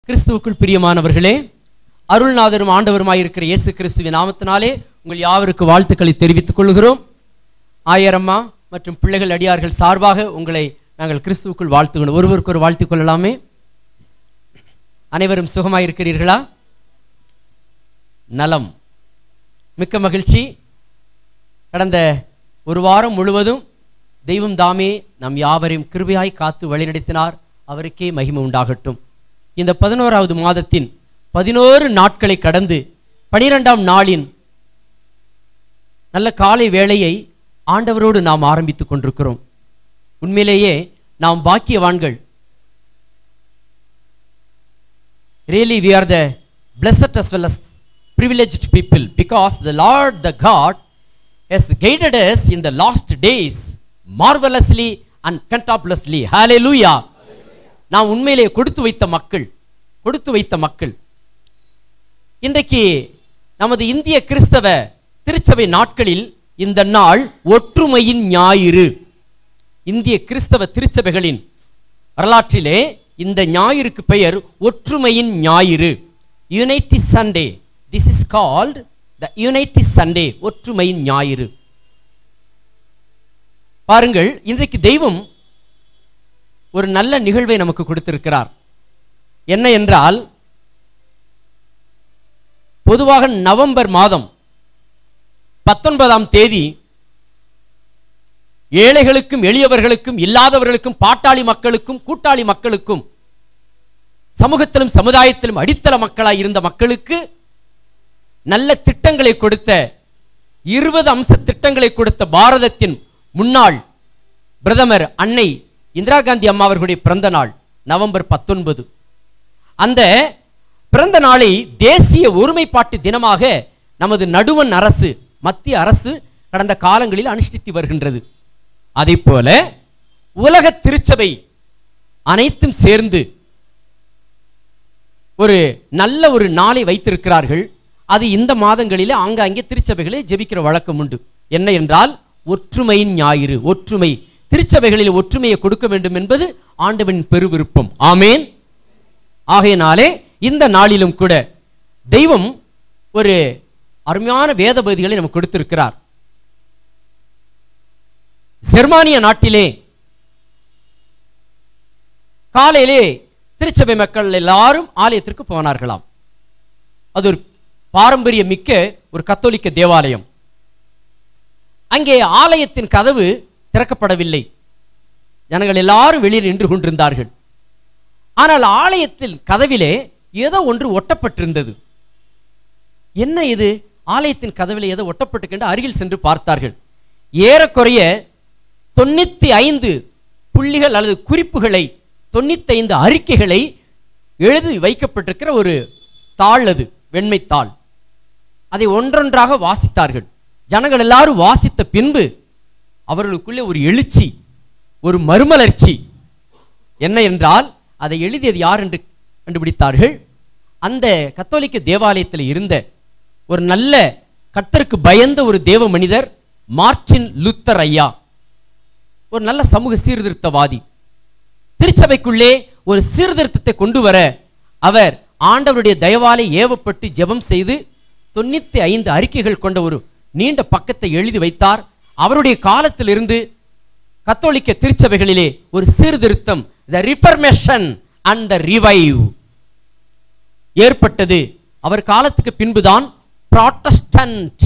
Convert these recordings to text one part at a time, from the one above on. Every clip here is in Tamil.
கிறிஸ்துவுக்குள் பிரியமானவர்களே, அருள்நாதரும் ஆண்டவருமாயிருக்கிற இயேசு கிறிஸ்துவின் நாமத்தினாலே உங்கள் யாவருக்கு வாழ்த்துக்களை தெரிவித்துக் கொள்கிறோம். ஆயரம்மா மற்றும் பிள்ளைகள் அடியார்கள் சார்பாக உங்களை நாங்கள் கிறிஸ்துவுக்குள் வாழ்த்துகிறோம். ஒருவருக்கு ஒரு வாழ்த்திக் கொள்ளலாமே. அனைவரும் சுகமாயிருக்கிறீர்களா? நலம், மிக்க மகிழ்ச்சி. கடந்த ஒரு வாரம் முழுவதும் தெய்வம் தாமே நம் யாவரையும் கிருபையாய் காத்து வழிநடத்தினார். அவருக்கே மகிமை உண்டாகட்டும். இந்த 11வது மாதத்தின் 11 நாட்களை கடந்து 12ஆம் நாளின் நல்ல காலை வேளையை ஆண்டவரோடு நாம் ஆரம்பித்துக் கொண்டிருக்கிறோம். உண்மையிலேயே நாம் பாக்கியவான்கள். Really we are the blessed as well as privileged people because the Lord the God has guided us in the last days marvelously and fantabulously. Hallelujah. நாம் உண்மையிலே கொடுத்து வைத்த மக்கள். இன்றைக்கு நமது இந்திய கிறிஸ்தவ திருச்சபை நாட்களில் இந்த நாள் ஒற்றுமையின் ஞாயிறு. இந்திய கிறிஸ்தவ திருச்சபைகளின் வரலாற்றிலே இந்த ஞாயிறுக்கு பெயர் ஒற்றுமையின் ஞாயிறு. Unity Sunday. This is called the unity Sunday, ஒற்றுமையின் ஞாயிறு. பாருங்கள், இன்றைக்கு தெய்வம் ஒரு நல்ல நிகழ்வை நமக்கு கொடுத்திருக்கிறார். என்ன என்றால், பொதுவாக நவம்பர் மாதம் 19ஆம் தேதி ஏழைகளுக்கும் எளியவர்களுக்கும் இல்லாதவர்களுக்கும் பாட்டாளி மக்களுக்கும் கூட்டாளி மக்களுக்கும் சமூகத்திலும் சமுதாயத்திலும் அடித்தள மக்களாய் இருந்த மக்களுக்கு நல்ல திட்டங்களை கொடுத்த 20 அம்ச திட்டங்களை கொடுத்த பாரதத்தின் முன்னாள் பிரதமர் அன்னை இந்திரா காந்தி அம்மா அவர்களுடைய பிறந்த நாள் நவம்பர் 19. அந்த பிறந்த நாளை தேசிய ஒருமைப்பாட்டு தினமாக நமது நடுவண் அரசு, மத்திய அரசு கடந்த காலங்களில் அனுஷ்டித்து வருகின்றது. அதே போல உலக திருச்சபை அனைத்தும் சேர்ந்து ஒரு நல்ல ஒரு நாளை வைத்திருக்கிறார்கள். அது இந்த மாதங்களிலே ஆங்காங்கே திருச்சபைகளே ஜெபிக்கிற வழக்கம் உண்டு. என்ன என்றால் ஒற்றுமையின் ஞாயிறு. ஒற்றுமை, திருச்சபைகளில் ஒற்றுமையை கொடுக்க வேண்டும் என்பது ஆண்டவனின் பெருவிருப்பம். ஆமேன். ஆகையினாலே இந்த நாளிலும் கூட தெய்வம் ஒரு அருமையான வேத பகுதிகளை நமக்கு கொடுத்திருக்கிறார். ஜெர்மானிய நாட்டிலே காலையிலே திருச்சபை மக்கள் எல்லாரும் ஆலயத்திற்கு போனார்களாம். அது ஒரு பாரம்பரிய மிக்க ஒரு கத்தோலிக்க தேவாலயம். அங்கே ஆலயத்தின் கதவு திறக்கப்படவில்லை. ஜனங்கள் எல்லாரும் வெளியே நின்று கொண்டிருந்தார்கள். ஆனால் ஆலயத்தின் கதவிலே ஏதோ ஒன்று ஒட்டப்பட்டிருந்தது. என்ன இது? ஆலயத்தின் கதவிலே ஏதோ ஒட்டப்பட்டு அருகில் சென்று பார்த்தார்கள். ஏறக்குறைய 95 புள்ளிகள் அல்லது குறிப்புகளை, 95 அறிக்கைகளை எழுதி வைக்கப்பட்டிருக்கிற ஒரு தாள், அது வெண்மை தாள். அதை ஒன்றொன்றாக வாசித்தார்கள். ஜனங்கள் எல்லாரும் வாசித்த பின்பு அவர்களுக்குள்ளே ஒரு எழுச்சி, ஒரு மறுமலர்ச்சி. என்ன என்றால், அதை எழுதியது யார் என்று கண்டுபிடித்தார்கள். அந்த கத்தோலிக்க தேவாலயத்தில் இருந்த ஒரு நல்ல கர்த்தருக்கு பயந்த ஒரு தேவ மனிதர் மார்ட்டின் லூத்தர் ஐயா, ஒரு நல்ல சமூக சீர்திருத்தவாதி. திருச்சபைக்குள்ளே ஒரு சீர்திருத்தத்தை கொண்டு வர அவர் ஆண்டவருடைய தயவாலே ஏவப்பட்டு ஜெபம் செய்து 95 அறிக்கைகள் கொண்ட ஒரு நீண்ட பக்கத்தை எழுதி வைத்தார். அவருடைய காலத்திலிருந்து கத்தோலிக்க திருச்சபைகளிலே ஒரு சீர்திருத்தம், the reformation and the revive ஏற்பட்டது. அவர் காலத்துக்கு பின்புதான் புராட்டஸ்டன்ட்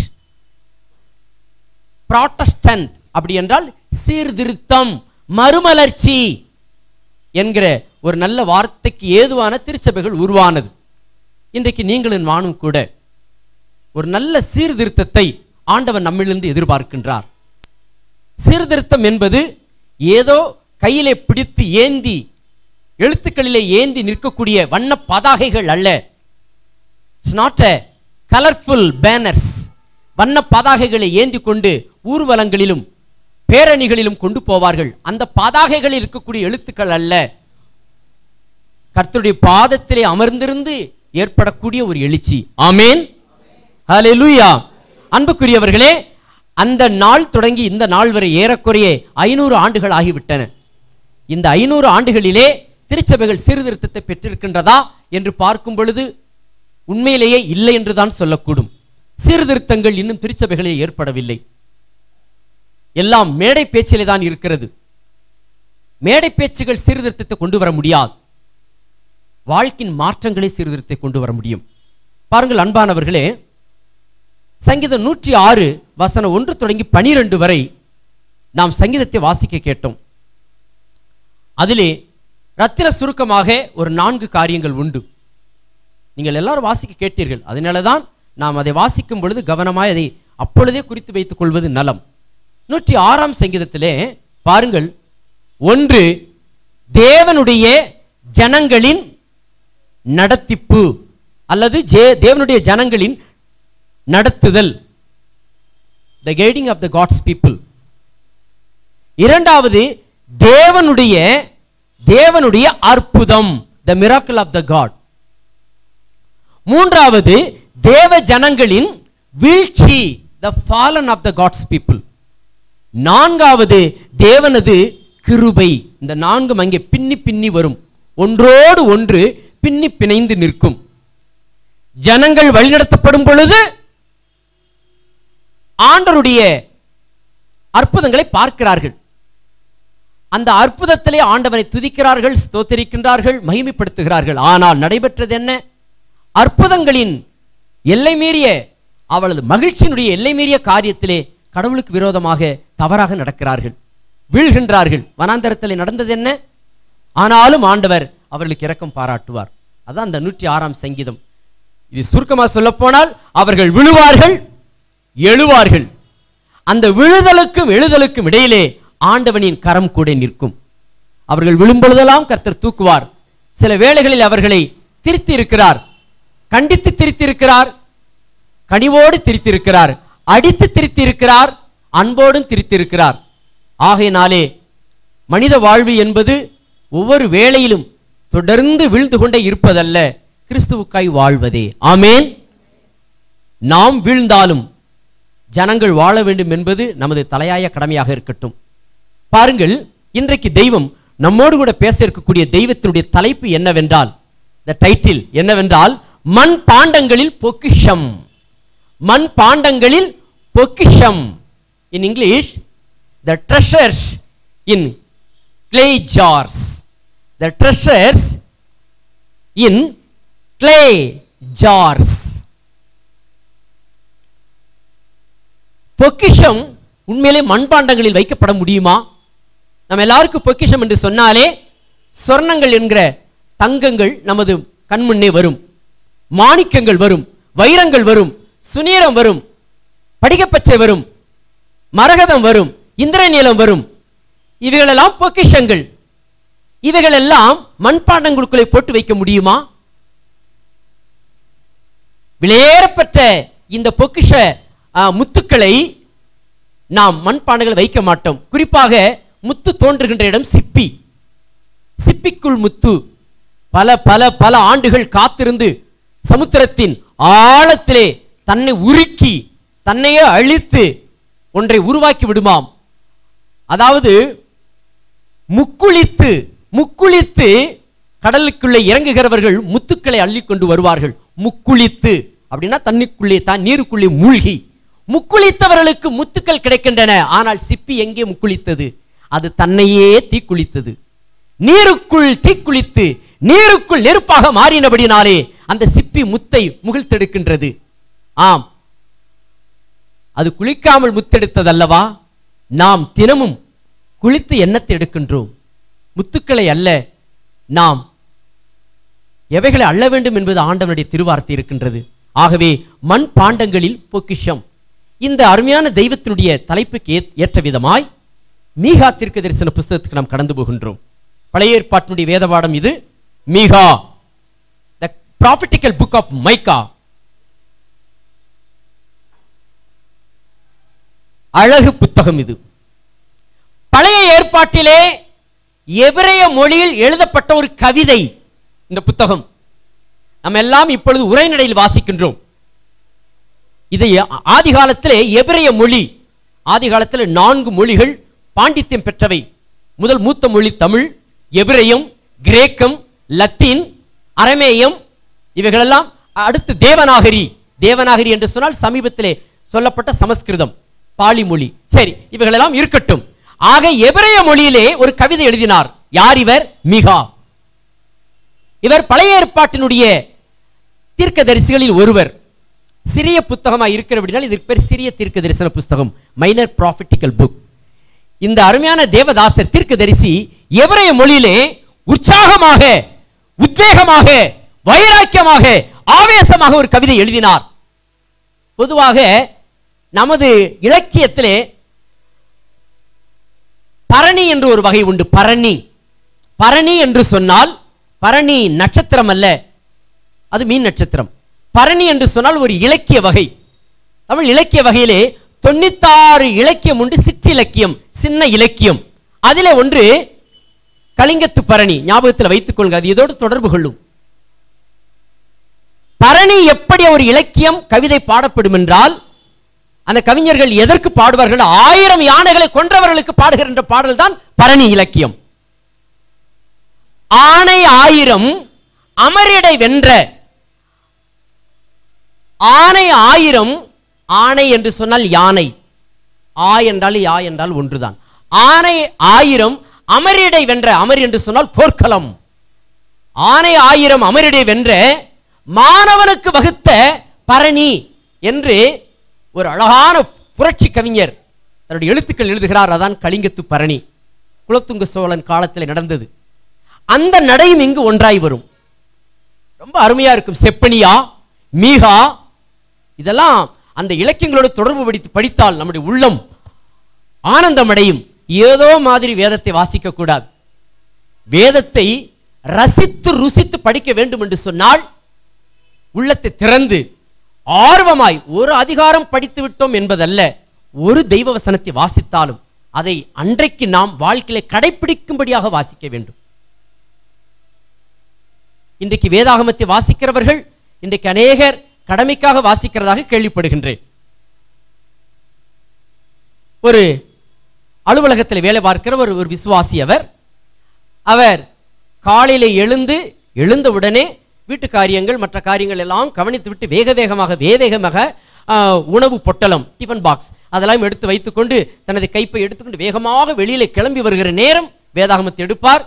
அப்படி என்றால் சீர்திருத்தம், மறுமலர்ச்சி என்கிற ஒரு நல்ல வார்த்தைக்கு ஏதுவான திருச்சபைகள் உருவானது. இன்றைக்கு நீங்களும் நானும் கூட ஒரு நல்ல சீர்திருத்தத்தை ஆண்டவர் நம்மிலிருந்து எதிர்பார்க்கின்றார். சீர்திருத்தம் என்பது ஏதோ கையிலே பிடித்து ஏந்தி எழுத்துக்களிலே ஏந்தி நிற்கக்கூடிய வண்ண பதாகைகள் அல்ல. It's not a colourful banners. வண்ண பதாகைகளை ஏந்தி கொண்டு ஊர்வலங்களிலும் பேரணிகளிலும் கொண்டு போவார்கள். அந்த பதாகைகளில் இருக்கக்கூடிய எழுத்துக்கள் அல்ல, கர்த்தருடைய பாதத்திலே அமர்ந்திருந்து ஏற்படக்கூடிய ஒரு எழுச்சி. ஆமேன், ஹல்லேலூயா. அன்புக்குரியவர்களே, அந்த நாள் தொடங்கி இந்த நாள் வரை ஏறக்குறைய 500 ஆண்டுகள் ஆகிவிட்டன. இந்த 500 ஆண்டுகளிலே திருச்சபைகள் சீர்திருத்தத்தை பெற்றிருக்கின்றதா என்று பார்க்கும் பொழுது உண்மையிலேயே இல்லை என்றுதான் சொல்லக்கூடும். சீர்திருத்தங்கள் இன்னும் திருச்சபைகளில் ஏற்படவில்லை. எல்லாம் மேடை பேச்சிலே தான் இருக்கிறது. மேடை பேச்சுகள் சீர்திருத்தத்தை கொண்டு வர முடியாது. வாழ்க்கையின் மாற்றங்களை சீர்திருத்தத்தை கொண்டு வர முடியும். பாருங்கள் அன்பானவர்களே, சங்கீதம் 106 வசனம் 1 தொடங்கி 12 வரை நாம் சங்கீதத்தை வாசிக்க கேட்டோம். அதிலே ரத்தின சுருக்கமாக ஒரு 4 காரியங்கள் உண்டு. நீங்கள் எல்லாரும் வாசிக்க கேட்டீர்கள். அதனாலதான் நாம் அதை வாசிக்கும் பொழுது கவனமாய் அதை அப்பொழுதே குறித்து வைத்துக் கொள்வது நலம். 106ஆம் சங்கீதத்திலே பாருங்கள், 1 தேவனுடைய ஜனங்களின் நடத்திப்பு அல்லது தேவனுடைய ஜனங்களின் நடத்துதல், the guiding of the God's people. இரண்டாவது தேவனுடைய அற்புதம், the miracle of the God. மூன்றாவது தேவ ஜனங்களின் வீழ்ச்சி, the fallen of the God's people. நான்காவது தேவனது கிருபை. இந்த 4 அங்கே பின்னி பின்னி வரும், ஒன்றோடு ஒன்று பின்னி பிணைந்து நிற்கும். ஜனங்கள் வழிநடத்தப்படும் பொழுது ஆண்டவருடைய அற்புதங்களை பார்க்கிறார்கள். அந்த அற்புதத்திலே ஆண்டவனை துதிக்கிறார்கள், ஸ்தோத்திரிக்கின்றார்கள், மகிமைப்படுத்துகிறார்கள். ஆனால் நடைபெற்றது என்ன? அற்புதங்களின் எல்லை மீறிய, அவளது மகிழ்ச்சியினுடைய எல்லை மீறிய காரியத்திலே கடவுளுக்கு விரோதமாக தவறாக நடக்கிறார்கள், வீழ்கின்றார்கள். வனாந்தரத்திலே நடந்தது என்ன? ஆனாலும் ஆண்டவர் அவர்களுக்கு இரக்கம் பாராட்டுவார். அதான் அந்த 106ஆம் சங்கீதம். இது சுருக்கமாக சொல்ல போனால், அவர்கள் விழுவார்கள், எழுவார்கள். அந்த விழுதலுக்கும் எழுதலுக்கும் இடையிலே ஆண்டவனின் கரம் கூட நிற்கும். அவர்கள் விழும்பொழுதெல்லாம் கர்த்தர் தூக்குவார். சில வேளைகளில் அவர்களை திருத்தி இருக்கிறார், கண்டித்து திருத்தி இருக்கிறார், கனிவோடு திருத்தி இருக்கிறார், அடித்து திருத்தி இருக்கிறார், அன்போடும் திருத்தி இருக்கிறார். ஆகையினாலே மனித வாழ்வு என்பது ஒவ்வொரு வேளையிலும் தொடர்ந்து வீழ்ந்து கொண்டே இருப்பதல்ல, கிறிஸ்துவுக்காய் வாழ்வதே. ஆமேன். நாம் வீழ்ந்தாலும் ஜனங்கள் வாழ வேண்டும் என்பது நமது தலையாய கடமையாக இருக்கட்டும். பாருங்கள், இன்றைக்கு தெய்வம் நம்மோடு கூட பேச இருக்கக்கூடிய தெய்வத்தினுடைய தலைப்பு என்னவென்றால், the title என்னவென்றால், மண் பாண்டங்களில் பொக்கிஷம். மண் பாண்டங்களில் பொக்கிஷம். in English, the treasures in clay jars. the treasures in clay jars. பொக்கிஷம் உண்மையிலே மண்பாண்டங்களில் வைக்கப்பட முடியுமா? நம்ம எல்லாருக்கும் பொக்கிஷம் என்று சொன்னாலே சொர்ணங்கள் என்கிற தங்கங்கள் நமது கண்முன்னே வரும், மாணிக்கங்கள் வரும், வைரங்கள் வரும், சுனீரம் வரும், படிகப்பச்சை வரும், மரகதம் வரும், இந்திரநீலம் வரும். இவைகளெல்லாம் பொக்கிஷங்கள். இவைகளெல்லாம் மண்பாண்டங்களுக்குள்ளே போட்டு வைக்க முடியுமா? விலையேறப்பட்ட இந்த பொக்கிஷ முத்துக்களை நாம் மண்பாண்டங்கள் வைக்க மாட்டோம். குறிப்பாக முத்து தோன்றுகின்ற இடம் சிப்பி. சிப்பிக்குள் முத்து பல பல பல ஆண்டுகள் காத்திருந்து சமுத்திரத்தின் ஆழத்திலே தன்னை உருக்கி தன்னையே அழித்து ஒன்றை உருவாக்கி விடுமாம். அதாவது முக்குளித்து முக்குளித்து கடலுக்குள்ளே இறங்குகிறவர்கள் முத்துக்களை அள்ளிக்கொண்டு வருவார்கள். முக்குளித்து அப்படின்னா தண்ணிக்குள்ளே தான், நீருக்குள்ளே மூழ்கி முக்குளித்தவர்களுக்கு முத்துக்கள் கிடைக்கின்றன. ஆனால் சிப்பி எங்கே முக்குளித்தது? அது தன்னையே தீக்குளித்தது. நீருக்குள் தீக்குளித்து நீருக்குள் நெருப்பாக மாறினபடினாலே அந்த சிப்பி முத்தை முகிழ்த்தெடுக்கின்றது. ஆம், அது குளிக்காமல் முத்தெடுத்ததல்லவா? நாம் தினமும் குளித்து எண்ணத்தை எடுக்கின்றோம், முத்துக்களை அல்ல. நாம் எவைகளை அள்ள வேண்டும் என்பது ஆண்டவனுடைய திருவார்த்தை இருக்கின்றது. ஆகவே மண் பாண்டங்களில் பொக்கிஷம். இந்த அருமையான தெய்வத்தினுடைய தலைப்புக்கு ஏற்ற விதமாய் மீகா தீர்க்க தரிசன புஸ்தகத்துக்கு நாம் கடந்து போகின்றோம். பழைய ஏற்பாட்டினுடைய வேதபாடம் இது. மீகா, the prophetical book of Micah. அழகு புத்தகம் இது. பழைய ஏற்பாட்டிலே எபிரேய மொழியில் எழுதப்பட்ட ஒரு கவிதை இந்த புத்தகம். நம்ம எல்லாம் இப்பொழுது உரைநடையில் வாசிக்கின்றோம். இதை ஆதி காலத்திலே எபிரேய மொழி, ஆதி காலத்தில் 4 மொழிகள் பாண்டித்யம் பெற்றவை. முதல் மூத்த மொழி தமிழ், எபிரேயம், கிரேக்கம், லத்தீன், அரமேயம், இவைகளெல்லாம் அடுத்து தேவநாகரி. தேவநாகரி என்று சொன்னால் சமீபத்திலே சொல்லப்பட்ட சமஸ்கிருதம், பாலி மொழி. சரி, இவைகளெல்லாம் இருக்கட்டும். ஆக எபிரேய மொழியிலே ஒரு கவிதை எழுதினார். யார் இவர்? மீகா. இவர் பழைய ஏற்பாட்டினுடைய தீர்க்கதரிசிகளில் ஒருவர். சிறிய புத்தகமாக இருக்கிறபடினால் இதற்கு பேர் சிறிய தீர்க்க தரிசன புஸ்தகம், மைனர் ப்ராஃபிட்டிக்கல் புக். இந்த அருமையான தேவதாசர் தீர்க்கதரிசி எபிரேய மொழியிலே உற்சாகமாக, உத்வேகமாக, வைராக்கியமாக, ஆவேசமாக ஒரு கவிதை எழுதினார். பொதுவாக நமது இலக்கியத்திலே பரணி என்று ஒரு வகை உண்டு. பரணி. பரணி என்று சொன்னால் பரணி நட்சத்திரம் அல்ல, அது மீன் நட்சத்திரம். பரணி என்று சொன்னால் ஒரு இலக்கிய வகை. தமிழ் இலக்கிய வகையிலே 96 இலக்கியம் உண்டு. சிற்றிலக்கியம், சின்ன இலக்கியம். அதிலே ஒன்று கலிங்கத்து பரணி. ஞாபகத்தில் வைத்துக் கொள்ளுங்கள், அது இதோடு தொடர்பு கொள்ளும். பரணி எப்படி ஒரு இலக்கியம் கவிதை பாடப்படும் என்றால், அந்த கவிஞர்கள் எதற்கு பாடுவார்கள்? 1000 யானைகளை கொன்றவர்களுக்கு பாடுகின்ற பாடல் தான் பரணி இலக்கியம். ஆணை 1000 அமரிடை வென்ற. ஆணை 1000, ஆணை என்று சொன்னால் யானை, ஆ என்றால் யா என்றால் ஒன்றுதான். ஆணை 1000 அமரிடை வென்ற. அமர் என்று சொன்னால் போர்க்களம். ஆணை 1000 அமரிடை வென்ற மாணவனுக்கு வகுத்த பரணி என்று ஒரு அழகான புரட்சி கவிஞர் தன்னுடைய எழுத்துக்கள் எழுதுகிறார். அதான் கலிங்கத்து பரணி. குலோத்துங்க சோழன் காலத்தில் நடந்தது. அந்த நடையும் இங்கு ஒன்றாய் வரும். ரொம்ப அருமையா இருக்கும். செப்பனியா, மீகா, இதெல்லாம் அந்த இலக்கியங்களோடு தொடர்பு படித்தால் நம்முடைய உள்ளம் ஆனந்தம் அடையும். ஏதோ மாதிரி வேதத்தை வாசிக்க கூடாது. வேதத்தை ரசித்து ருசித்து படிக்க வேண்டும் என்று சொன்னால் உள்ளத்தை திறந்து ஆர்வமாய், ஒரு அதிகாரம் படித்து விட்டோம் என்பதல்ல, ஒரு தெய்வ வசனத்தை வாசித்தாலும் அதை அன்றைக்கு நாம் வாழ்க்கையில கடைபிடிக்கும்படியாக வாசிக்க வேண்டும். இன்றைக்கு வேதாகமத்தை வாசிக்கிறவர்கள் இன்றைக்கு அநேகர் கடமைக்காக வாசிக்கிறதாக கேள்விப்படுகின்றேன். ஒரு அலுவலகத்தில் வேலை பார்க்கிற ஒரு விசுவாசி அவர் காலையில எழுந்தவுடனே வீட்டு காரியங்கள் மற்ற காரியங்கள் எல்லாம் கவனித்து விட்டு வேகமாக உணவு பொட்டலம், டிஃபன் பாக்ஸ் அதெல்லாம் எடுத்து வைத்துக்கொண்டு தனது கைப்பை எடுத்துக்கொண்டு வேகமாக வெளியில கிளம்பி வருகிற நேரம் வேதாகமத்தை எடுப்பார்.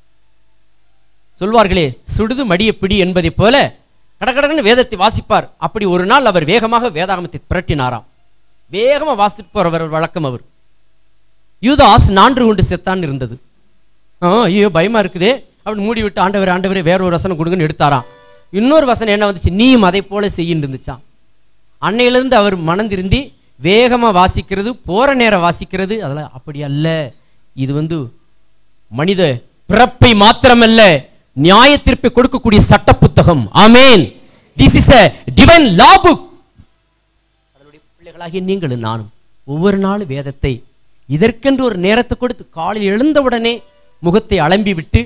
சொல்வார்களே, சுடுது மடிய பிடி என்பதை போல கடகடன்னு வேதத்தை வாசிப்பார். அப்படி ஒரு நாள் அவர் வேகமாக வேதாகமத்தை புரட்டினாராம். வேகமாக வாசிப்பவர் வழக்கம். அவர் யூதாஸ் 4 கொண்டு செத்தான் இருந்தது. ஐயோ பயமா இருக்குதே அப்படி மூடி விட்டு, ஆண்டவரே வேற ஒரு வசனம் கொடுங்கன்னு எடுத்தாராம். இன்னொரு வசனம் என்ன வந்துச்சு? நீயும் அதை போல செய்யின்னு இருந்துச்சான். அன்னையிலிருந்து அவர் மனந்திருந்தி வேகமா வாசிக்கிறது, போற நேரம் வாசிக்கிறது அதெல்லாம் அப்படி அல்ல. இது மனித பிறப்பை மாத்திரமல்ல, நியாய தீர்ப்பை கொடுக்கக்கூடிய சட்ட புத்தகம். ஆமென். This is a divine law book. அதனுடைய பிள்ளைகளாகிய நீங்களும் நானும் ஒவ்வொரு நாளும் வேதத்தை இதற்கென்று ஒரு நேரத்தை கொடுத்து காலையில் எழுந்தவுடனே முகத்தை அலம்பி விட்டு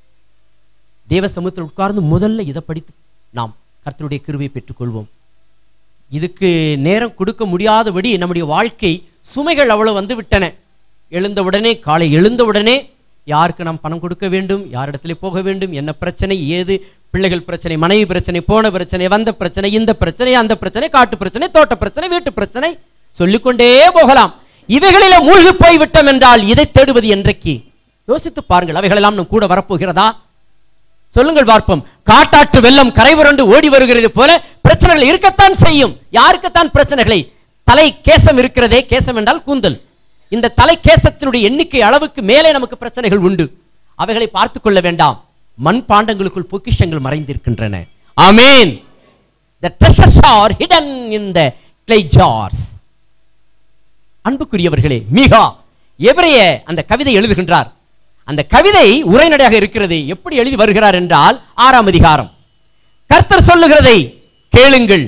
தேவ சமூகத்தில் உட்கார்ந்து முதல்ல இதை படித்து நாம் கர்த்தருடைய கிருபையை பெற்றுக்கொள்வோம். இதுக்கு நேரம் கொடுக்க முடியாதபடி நம்முடைய வாழ்க்கை சுமைகள் அவ்வளவு வந்து விட்டன. காலை எழுந்தவுடனே யாருக்கு நாம் பணம் கொடுக்க வேண்டும், யாரிடத்திலே போக வேண்டும், என்ன பிரச்சனை, ஏது, பிள்ளைகள் பிரச்சனை, மனைவி பிரச்சனை, போன பிரச்சனை, வந்த பிரச்சனை, இந்த பிரச்சனை, அந்த பிரச்சனை, காட்டு பிரச்சனை, தோட்ட பிரச்சனை, வீட்டு பிரச்சனை, சொல்லிக்கொண்டே போகலாம். இவைகளில மூழ்கி போய்விட்டோம் என்றால் இதை தேடுவது என்றைக்கு? யோசித்து பாருங்கள். அவைகளெல்லாம் நம் கூட வரப்போகிறதா? சொல்லுங்கள் பார்ப்போம். காட்டாற்று வெள்ளம் கரை புரண்டு ஓடி வருகிறது போல பிரச்சனைகள் இருக்கத்தான் செய்யும். யாருக்குத்தான் பிரச்சனைகளை? தலை கேசம் இருக்கிறதே, கேசம் என்றால் கூந்தல். இந்த தலை கேசத்தினுடைய எண்ணிக்கை அளவுக்கு மேலே நமக்கு பிரச்சனைகள் உண்டு. அவைகளை பார்த்துக் கொள்ள வேண்டாம். மண் பாண்டங்களுக்குள் பொக்கிஷங்கள் மறைந்திருக்கின்றன. ஆமென். The treasures are hidden in the clay jars. அன்புக்குரியவர்களே, மீகா எபிரேய அந்த கவிதை எழுதுகின்றார். அந்த கவிதை உரைநடையாக இருக்கிறது. எப்படி எழுதி வருகிறார் என்றால் 6ஆம் அதிகாரம். கர்த்தர் சொல்லுகிறதை கேளுங்கள்.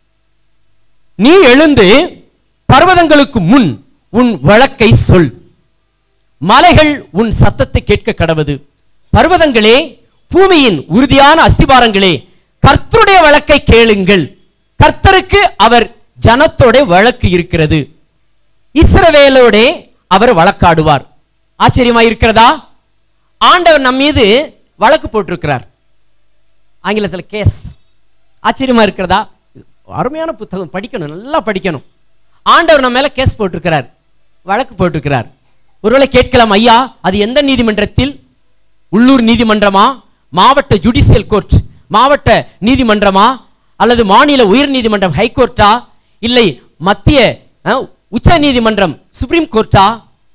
நீ எழுந்து பர்வதங்களுக்கு முன் உன் வழக்கை சொல். மலைகள் உன் சத்தத்தை கேட்க கடவது. பர்வதங்களே, பூமியின் உறுதியான அஸ்திபாரங்களே, கர்த்தருடைய வழக்கை கேளுங்கள். கர்த்தருக்கு அவர் ஜனத்தோட வழக்கு இருக்கிறது. இஸ்ரவேலோட அவர் வழக்காடுவார். ஆச்சரியமா இருக்கிறதா? ஆண்டவர் நம் மீது வழக்கு போட்டிருக்கிறார். ஆங்கிலத்தில் கேஸ். ஆச்சரியமா இருக்கிறதா? அருமையான புத்தகம், படிக்கணும், நல்லா படிக்கணும். ஆண்டவர் நம்ம மேல கேஸ் போட்டிருக்கிறார், வழக்கு போட்டிருக்கிறார். ஒருவேளை கேட்கலாம், ஐயா அது எந்த நீதிமன்றத்தில்? உள்ளூர் நீதிமன்றமா, மாவட்ட ஜுடிஷியல் கோர்ட் மாவட்ட நீதிமன்றமா, அல்லது மாநில உயர் நீதிமன்றம் ஹைகோர்ட்டா, இல்லை மத்திய உச்ச நீதிமன்றம் சுப்ரீம் கோர்ட்டா?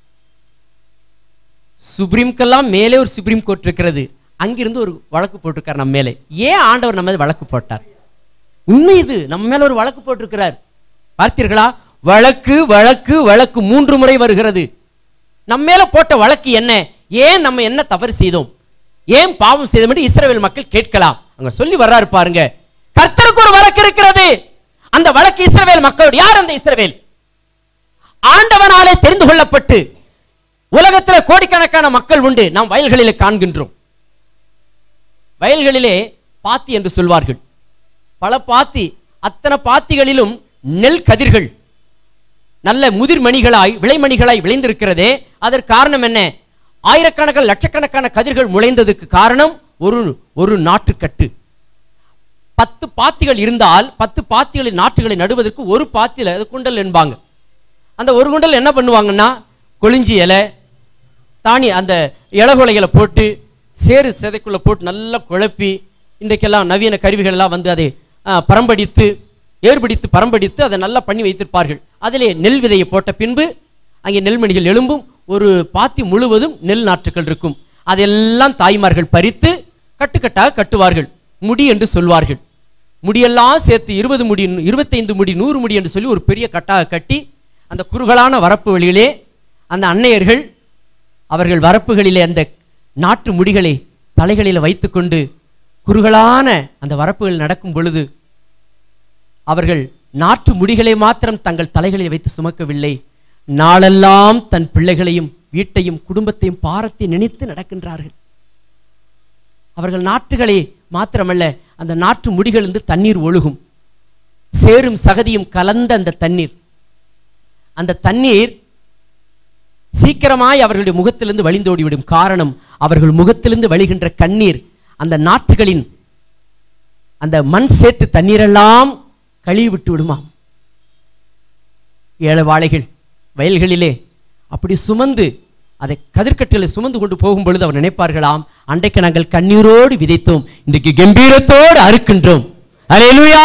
சுப்ரீம்கெல்லாம் மேலே ஒரு சுப்ரீம் கோர்ட் இருக்கிறது, அங்கிருந்து ஒரு வழக்கு போட்டிருக்கார் நம்ம மேலே. ஏன் ஆண்டவர் நம்ம மேல வழக்கு போட்டார்? உண்மை இது, நம்ம மேல ஒரு வழக்கு போட்டிருக்கிறார். பார்த்தீர்களா? வழக்கு வழக்கு வழக்கு 3 முறை வருகிறது. நம்ம மேல போட்ட வழக்கு என்ன? ஏன் நம்ம என்ன தவறு செய்தோம், ஏன் பாவம் செய்தோம் என்று இஸ்ரவேல் மக்கள் கேட்கலாம். அங்க சொல்லி வர்றாரு பாருங்க, கர்த்தருக்கு ஒரு வழக்கு இருக்கிறது. அந்த வழக்கு இஸ்ரவேல் மக்களோடு. யார் அந்த இஸ்ரவேல்? ஆண்டவனாலே தெரிந்து கொள்ளப்பட்டு உலகத்தில் கோடிக்கணக்கான மக்கள் உண்டு. நாம் வயல்களிலே காண்கின்றோம். வயல்களிலே பாத்தி என்று சொல்வார்கள், பல பாத்தி. அத்தனை பாத்திகளிலும் நெல் கதிர்கள் நல்ல முதிர்மணிகளாய் விளைமணிகளாய் விளைந்திருக்கிறதே. அதற்கு காரணம் என்ன? ஆயிரக்கணக்கான லட்சக்கணக்கான கதிர்கள் முளைந்ததுக்கு காரணம் ஒரு நாட்டுக்கட்டு. 10 பாத்திகள் இருந்தால் 10 பாத்திகளின் நாட்டுகளை நடுவதற்கு ஒரு பாத்தியில், அது குண்டல் என்பாங்க. அந்த ஒரு குண்டல் என்ன பண்ணுவாங்கன்னா, கொளிஞ்சி இலை தானி அந்த இலகுலைகளை போட்டு சேறு செதைக்குள்ள போட்டு நல்லா குழப்பி, இன்றைக்கெல்லாம் நவீன கருவிகள் எல்லாம் வந்து அதை பரம்படித்து ஏற்படித்து பரம்படித்து அதை நல்லா பண்ணி வைத்திருப்பார்கள். அதிலே நெல் விதையை போட்ட பின்பு அங்கே நெல்மணிகள் எழும்பும். ஒரு பாத்தி முழுவதும் நெல் நாற்றுகள் இருக்கும். அதெல்லாம் தாய்மார்கள் பறித்து கட்டுக்கட்டாக கட்டுவார்கள். முடி என்று சொல்வார்கள். முடியெல்லாம் சேர்த்து 20 முடி 25 முடி 100 முடி என்று சொல்லி ஒரு பெரிய கட்டாக கட்டி அந்த குறுகலான வரப்பு வழியிலே அந்த அன்னையர்கள் அவர்கள் வரப்புகளிலே அந்த நாட்டு முடிகளை தலைகளில் வைத்துக்கொண்டு குறுகலான அந்த வரப்புகள் நடக்கும் பொழுது அவர்கள் நாட்டு முடிகளை மாத்திரம் தங்கள் தலைகளில் வைத்து சுமக்கவில்லை, நாளெல்லாம் தன் பிள்ளைகளையும் வீட்டையும் குடும்பத்தையும் பாரத்தை நினைத்து நடக்கின்றார்கள். அவர்கள் நாட்டுகளை மாத்திரமல்ல, அந்த நாட்டு முடிகளிலிருந்து தண்ணீர் ஒழுகும். சேரும் சகதியும் கலந்த அந்த தண்ணீர் சீக்கிரமாய் அவர்களுடைய முகத்திலிருந்து வழிந்தோடிவிடும். காரணம், அவர்கள் முகத்திலிருந்து வழிகின்ற கண்ணீர் அந்த நாட்டுகளின் அந்த மண் சேற்று தண்ணீரெல்லாம் கழுவி விட்டு விடுமாம். ஏழவாளைகள் வயல்களிலே அப்படி சுமந்து அதை கதிர்கட்டுகளை சுமந்து கொண்டு போகும் பொழுது அவர் நினைப்பார்களாம், அன்றைக்கு நாங்கள் கண்ணீரோடு விதைத்தோம், இன்றைக்கு கம்பீரத்தோடு அறுக்கின்றோம். அல்லேலூயா.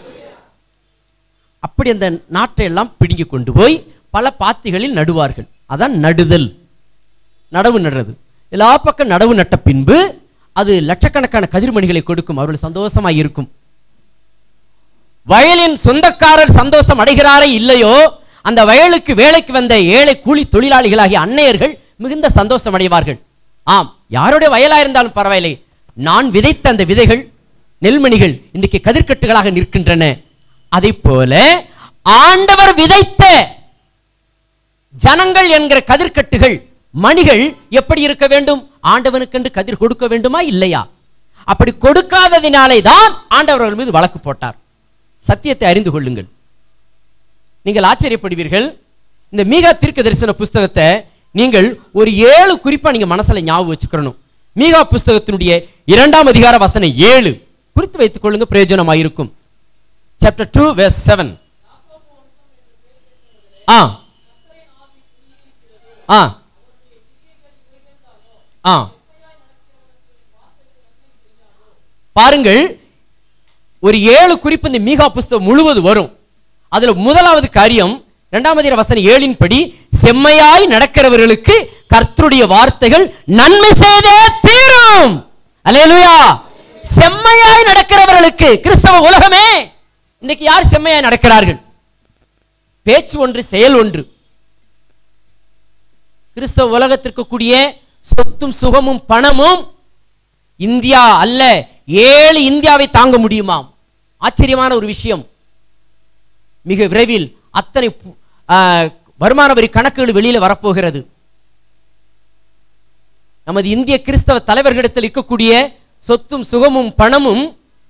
அப்படி அந்த நாட்டை எல்லாம் பிடுங்கி கொண்டு போய் பல பாத்திகளில் நடுவார்கள். அதான் நடுதல், நடவு நடுறது. எல்லா பக்கம் நடவு நட்ட பின்பு அது லட்சக்கணக்கான கதிர்மணிகளை கொடுக்கும். அவர்கள் சந்தோஷமாய் இருக்கும். வயலின் சொந்தக்காரர் சந்தோஷம் அடைகிறாரே இல்லையோ, அந்த வயலுக்கு வேலைக்கு வந்த ஏழை கூலி தொழிலாளிகளாகிய அன்னையர்கள் மிகுந்த சந்தோஷம் அடைவார்கள். ஆம், யாருடைய வயலா இருந்தாலும் பரவாயில்லை, நான் விதைத்த அந்த விதைகள் நெல்மணிகள் இன்றைக்கு கதிர்கட்டுகளாக நிற்கின்றன. அதை போல ஆண்டவர் விதைத்த ஜனங்கள் என்கிற கதிர்கட்டுகள் மணிகள் எப்படி இருக்க வேண்டும்? ஆண்டவனுக்கென்று கதிர் கொடுக்க வேண்டுமா இல்லையா? அப்படி கொடுக்காததினாலே தான் ஆண்டவர்கள் மீது வழக்கு போட்டார். சத்தியத்தை அறிந்து கொள்ளுங்கள், நீங்கள் ஆச்சரியப்படுவீர்கள். இந்த மீகா தீர்க்க தரிசன புஸ்தகத்தை நீங்கள் ஒரு 7 குறிப்பா நீங்க மனசுல ஞாபகம் வச்சுக்கணும். மீகா புஸ்தகத்தினுடைய 2ஆம் அதிகார வசனம் 7 குறித்து வைத்துக் கொள்ளுங்க, பிரயோஜனமாயிருக்கும். Chapter 2 verse 7. பாருங்கள், ஒரு 7 குறிப்பு இந்த மீகா புஸ்தகம் முழுவதும் வரும். அதுல முதலாவது காரியம் 2ஆம் அதிகார வசனம் 7 படி, செம்மையாய் நடக்கிறவர்களுக்கு கர்த்தருடைய வார்த்தைகள் நன்மை செய்தே தீரும். அல்லேலூயா. செம்மையாய் நடக்கிறவர்களுக்கு. கிறிஸ்தவ உலகமே இன்னைக்கு யார் செம்மையாய் நடக்கிறார்கள்? பேச்சு ஒன்று, செயல் ஒன்று. கிறிஸ்தவ உலகத்திற்கு கூடிய சொத்தும் சுகமும் பணமும் இந்தியா அல்ல, 7 இந்தியாவை தாங்க முடியுமாம். ஆச்சரியமான ஒரு விஷயம். மிக விரைவில் அத்தனை வருமான வரி கணக்குகள் வெளியில வரப்போகிறது. நமது இந்திய கிறிஸ்தவ தலைவர்களிடத்தில் இருக்கக்கூடிய சொத்தும் சுகமும் பணமும்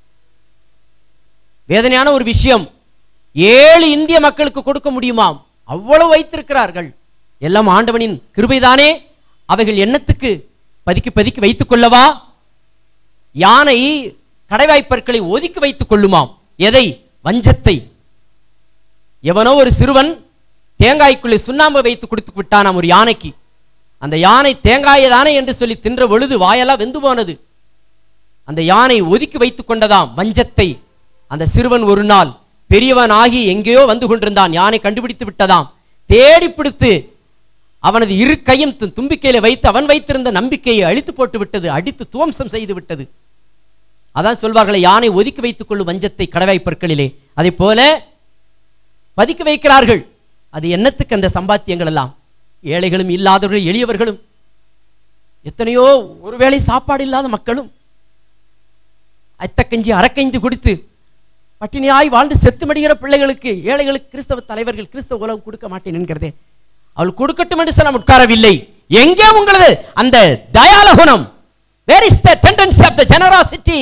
வேதனையான ஒரு விஷயம். 7 இந்திய மக்களுக்கு கொடுக்க முடியுமாம், அவ்வளவு வைத்திருக்கிறார்கள். எல்லாம் ஆண்டவனின் கிருபைதானே. அவைகள் எண்ணத்துக்கு பதுக்கி பதுக்கி வைத்துக் கொள்ளவா? யானை கடைவாய்ப்பற்களை ஒதுக்கி வைத்துக் கொள்ளுமாம். எதை? வஞ்சத்தை. எவனோ ஒரு சிறுவன் தேங்காய்க்குள்ளே சுண்ணாம்பு வைத்து கொடுத்து விட்டானாம் ஒரு யானைக்கு. அந்த யானை தேங்காயை தானே என்று சொல்லி தின்ற பொழுது வாயெல்லாம் வெந்து போனது. அந்த யானை ஒதுக்கி வைத்துக் கொண்டதாம் வஞ்சத்தை. அந்த சிறுவன் ஒரு நாள் பெரியவன் ஆகி எங்கேயோ வந்து கொண்டிருந்தான். யானை கண்டுபிடித்து விட்டதாம். தேடி பிடித்து அவனது இரு கையும் தும்பிக்கையில வைத்து அவன் வைத்திருந்த நம்பிக்கையை அழித்து போட்டு விட்டது, அடித்து துவம்சம் செய்து விட்டது. அதான் சொல்வார்களே, யானை ஒதுக்கி வைத்துக் கொள்ளும் வஞ்சத்தை கடவாய்ப்பற்களிலே. அதை போல பதுக்கி வைக்கிறார்கள். அது என்னத்துக்கு அந்த சம்பாத்தியங்கள் எல்லாம்? ஏழைகளும் இல்லாதவர்கள், எளியவர்களும், எத்தனையோ ஒருவேளை சாப்பாடு இல்லாத மக்களும் அத்தக்கஞ்சி அரக்கஞ்சி குடித்து பட்டினியாய் வாழ்ந்து செத்து மடிகிற பிள்ளைகளுக்கு, ஏழைகளுக்கு கிறிஸ்தவ தலைவர்கள், கிறிஸ்தவ உலகம் கொடுக்க மாட்டேன் என்கிறதே. அவள் கொடுக்கட்டும் என்று சொல்ல உட்காரவில்லை. எங்கே உங்களது அந்த தயால குணம்? Where is the tendency of the generosity?